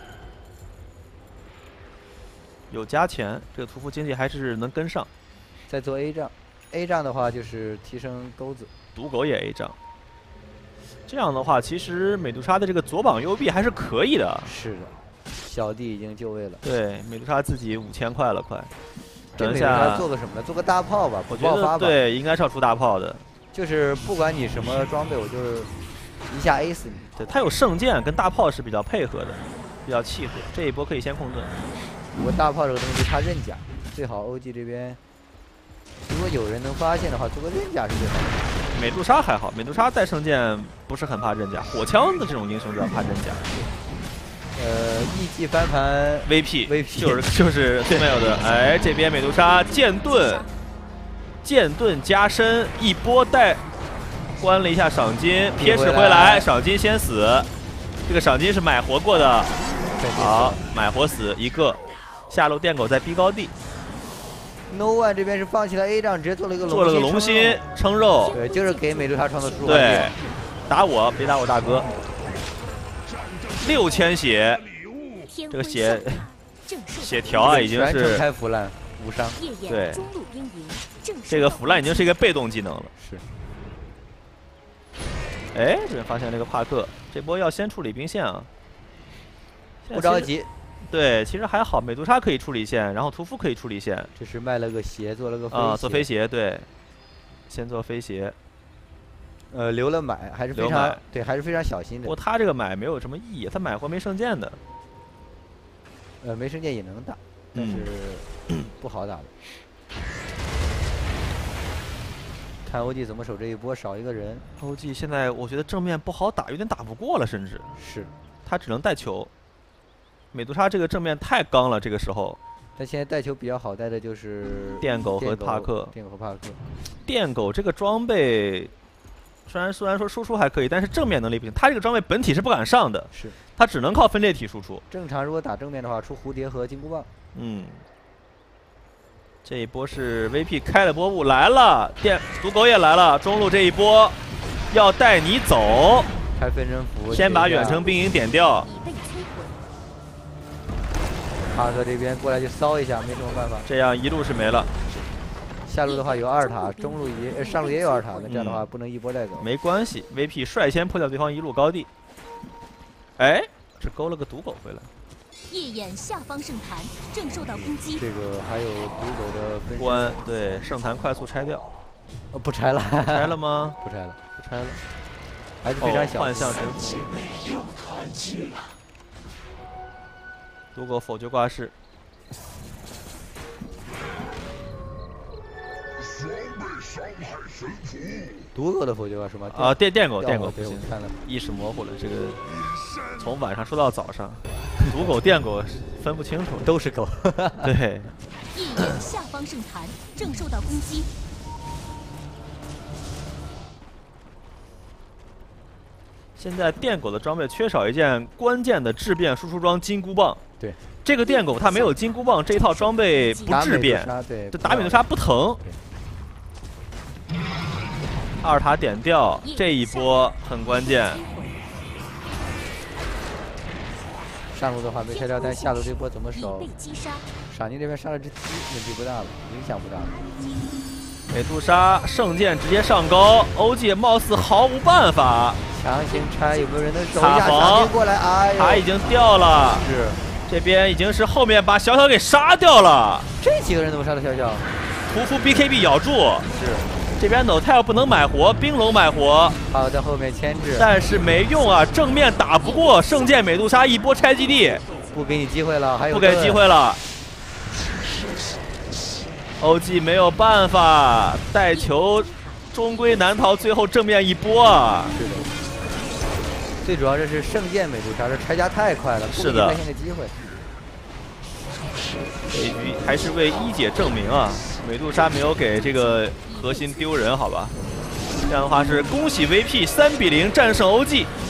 [SPEAKER 1] 有加钱，这个屠夫经济还是能跟上。
[SPEAKER 2] 再做 A 仗，A 仗的话就是提升钩子，
[SPEAKER 1] 毒狗也 A 仗。这样的话，其实美杜莎的这个左膀右臂还是可以的。
[SPEAKER 2] 是的，小弟已经就位了。
[SPEAKER 1] 对，美杜莎自己5000块了，快。
[SPEAKER 2] 等一下做个什么呢？做个大炮吧，
[SPEAKER 1] 我觉得对，应该是要出大炮的。
[SPEAKER 2] 就是不管你什么装备，我就是一下 A 死你。
[SPEAKER 1] 对，他有圣剑跟大炮是比较配合的。 比较契合。这一波可以先控盾。
[SPEAKER 2] 不过大炮这个东西它刃甲，最好 OG 这边如果有人能发现的话，做个刃甲是最好的。
[SPEAKER 1] 美杜莎还好，美杜莎带圣剑不是很怕刃甲，火枪的这种英雄就要怕刃甲。
[SPEAKER 2] 艺伎翻盘
[SPEAKER 1] VP 就是最没有的。哎，这边美杜莎剑盾加身一波带关了一下赏金，瞥使回来，赏金先死。这个赏金是买活过的，好，买活死一个。下路电狗在逼高地。
[SPEAKER 2] No One 这边是放弃了 A 仗，直接做了一个
[SPEAKER 1] 龙心称肉。
[SPEAKER 2] 对，就是给美杜莎创造输出。
[SPEAKER 1] 对，打我，别打我大哥。6000血，这个血条啊，已经是
[SPEAKER 2] 开腐烂无伤。
[SPEAKER 1] 对，这个腐烂已经是一个被动技能了。
[SPEAKER 2] 是。
[SPEAKER 1] 哎，这边发现了一个帕克，这波要先处理兵线啊。
[SPEAKER 2] 不着急。
[SPEAKER 1] 对，其实还好，美杜莎可以处理线，然后屠夫可以处理线。
[SPEAKER 2] 这是卖了个鞋，做了个飞鞋。
[SPEAKER 1] 做飞鞋，对，先做飞鞋。
[SPEAKER 2] 留了买，还是非常对，还是非常小心的。
[SPEAKER 1] 不过他这个买没有什么意义，他买活没圣剑的。
[SPEAKER 2] 没圣剑也能打，但是不好打的。看 OG 怎么守这一波，少一个人。
[SPEAKER 1] OG 现在我觉得正面不好打，有点打不过了，甚至
[SPEAKER 2] 是
[SPEAKER 1] 他只能带球。美杜莎这个正面太刚了，这个时候。
[SPEAKER 2] 但现在带球比较好带的就是
[SPEAKER 1] 电狗和帕克。
[SPEAKER 2] 电狗和帕克。
[SPEAKER 1] 电狗这个装备。虽然说输出还可以，但是正面能力不行。他这个装备本体是不敢上的，
[SPEAKER 2] 是
[SPEAKER 1] 他只能靠分裂体输出。
[SPEAKER 2] 正常如果打正面的话，出蝴蝶和金箍棒。
[SPEAKER 1] 这一波是 VP 开了波雾来了，毒狗也来了。中路这一波要带你走，
[SPEAKER 2] 开分身符，
[SPEAKER 1] 先把远程兵营点掉。
[SPEAKER 2] 帕克这边过来就骚一下，没什么办法。
[SPEAKER 1] 这样一路是没了。
[SPEAKER 2] 下路的话有2塔，中路上路也有2塔，那这样的话不能一波带走。
[SPEAKER 1] 没关系 ，VP 率先破掉对方一路高地。哎，这勾了个毒狗回来。
[SPEAKER 3] 夜眼下方圣坛正受到攻击。
[SPEAKER 2] 这个还有毒狗的分
[SPEAKER 1] 关，对，圣坛快速拆掉。
[SPEAKER 2] 不拆了。
[SPEAKER 1] 拆了吗？
[SPEAKER 2] 不拆了，
[SPEAKER 1] 不拆了。
[SPEAKER 2] 还是非常小。
[SPEAKER 1] 幻象神符。毒狗否决挂饰。
[SPEAKER 2] 毒狗的否决挂饰吗？
[SPEAKER 1] 电狗，
[SPEAKER 2] 对，我看了，
[SPEAKER 1] 意识模糊了。这个从晚上说到早上，毒狗、电狗分不清楚，
[SPEAKER 2] 都是狗。
[SPEAKER 1] 对。
[SPEAKER 3] 夜眼下方圣坛正受到攻击。
[SPEAKER 1] 现在电狗的装备缺少一件关键的质变输出装金箍棒。
[SPEAKER 2] 对。
[SPEAKER 1] 这个电狗它没有金箍棒，这一套装备不质变，
[SPEAKER 2] 对，
[SPEAKER 1] 打美杜莎不疼。2塔点掉，这一波很关键。
[SPEAKER 2] 上路的话没拆掉，但下路这波怎么守？赏金这边杀了只鸡，问题不大了，影响不大了。
[SPEAKER 1] 美杜莎圣剑直接上高 ，OG 貌似毫无办法。
[SPEAKER 2] 强行拆，有没有人能守一
[SPEAKER 1] 下？
[SPEAKER 2] 赏金过来，哎呦，
[SPEAKER 1] 塔已经掉了。
[SPEAKER 2] 是，
[SPEAKER 1] 这边已经是后面把小小给杀掉了。
[SPEAKER 2] 这几个人怎么杀的小小？
[SPEAKER 1] 屠夫 BKB 咬住。
[SPEAKER 2] 是。
[SPEAKER 1] 这边 Notel 不能买活，冰龙买活，
[SPEAKER 2] 还有在后面牵制，
[SPEAKER 1] 但是没用啊，正面打不过圣剑美杜莎一波拆基地，
[SPEAKER 2] 不给你机会了，还有
[SPEAKER 1] 不给机会了。OG 没有办法，带球终归难逃最后正面一波啊。
[SPEAKER 2] 是的，最主要这是圣剑美杜莎，这拆家太快了，
[SPEAKER 1] 是的，
[SPEAKER 2] 不给你个机会。
[SPEAKER 1] 这一局还是为一姐证明啊，美杜莎没有给这个核心丢人，好吧？这样的话是恭喜 VP3比0战胜 OG。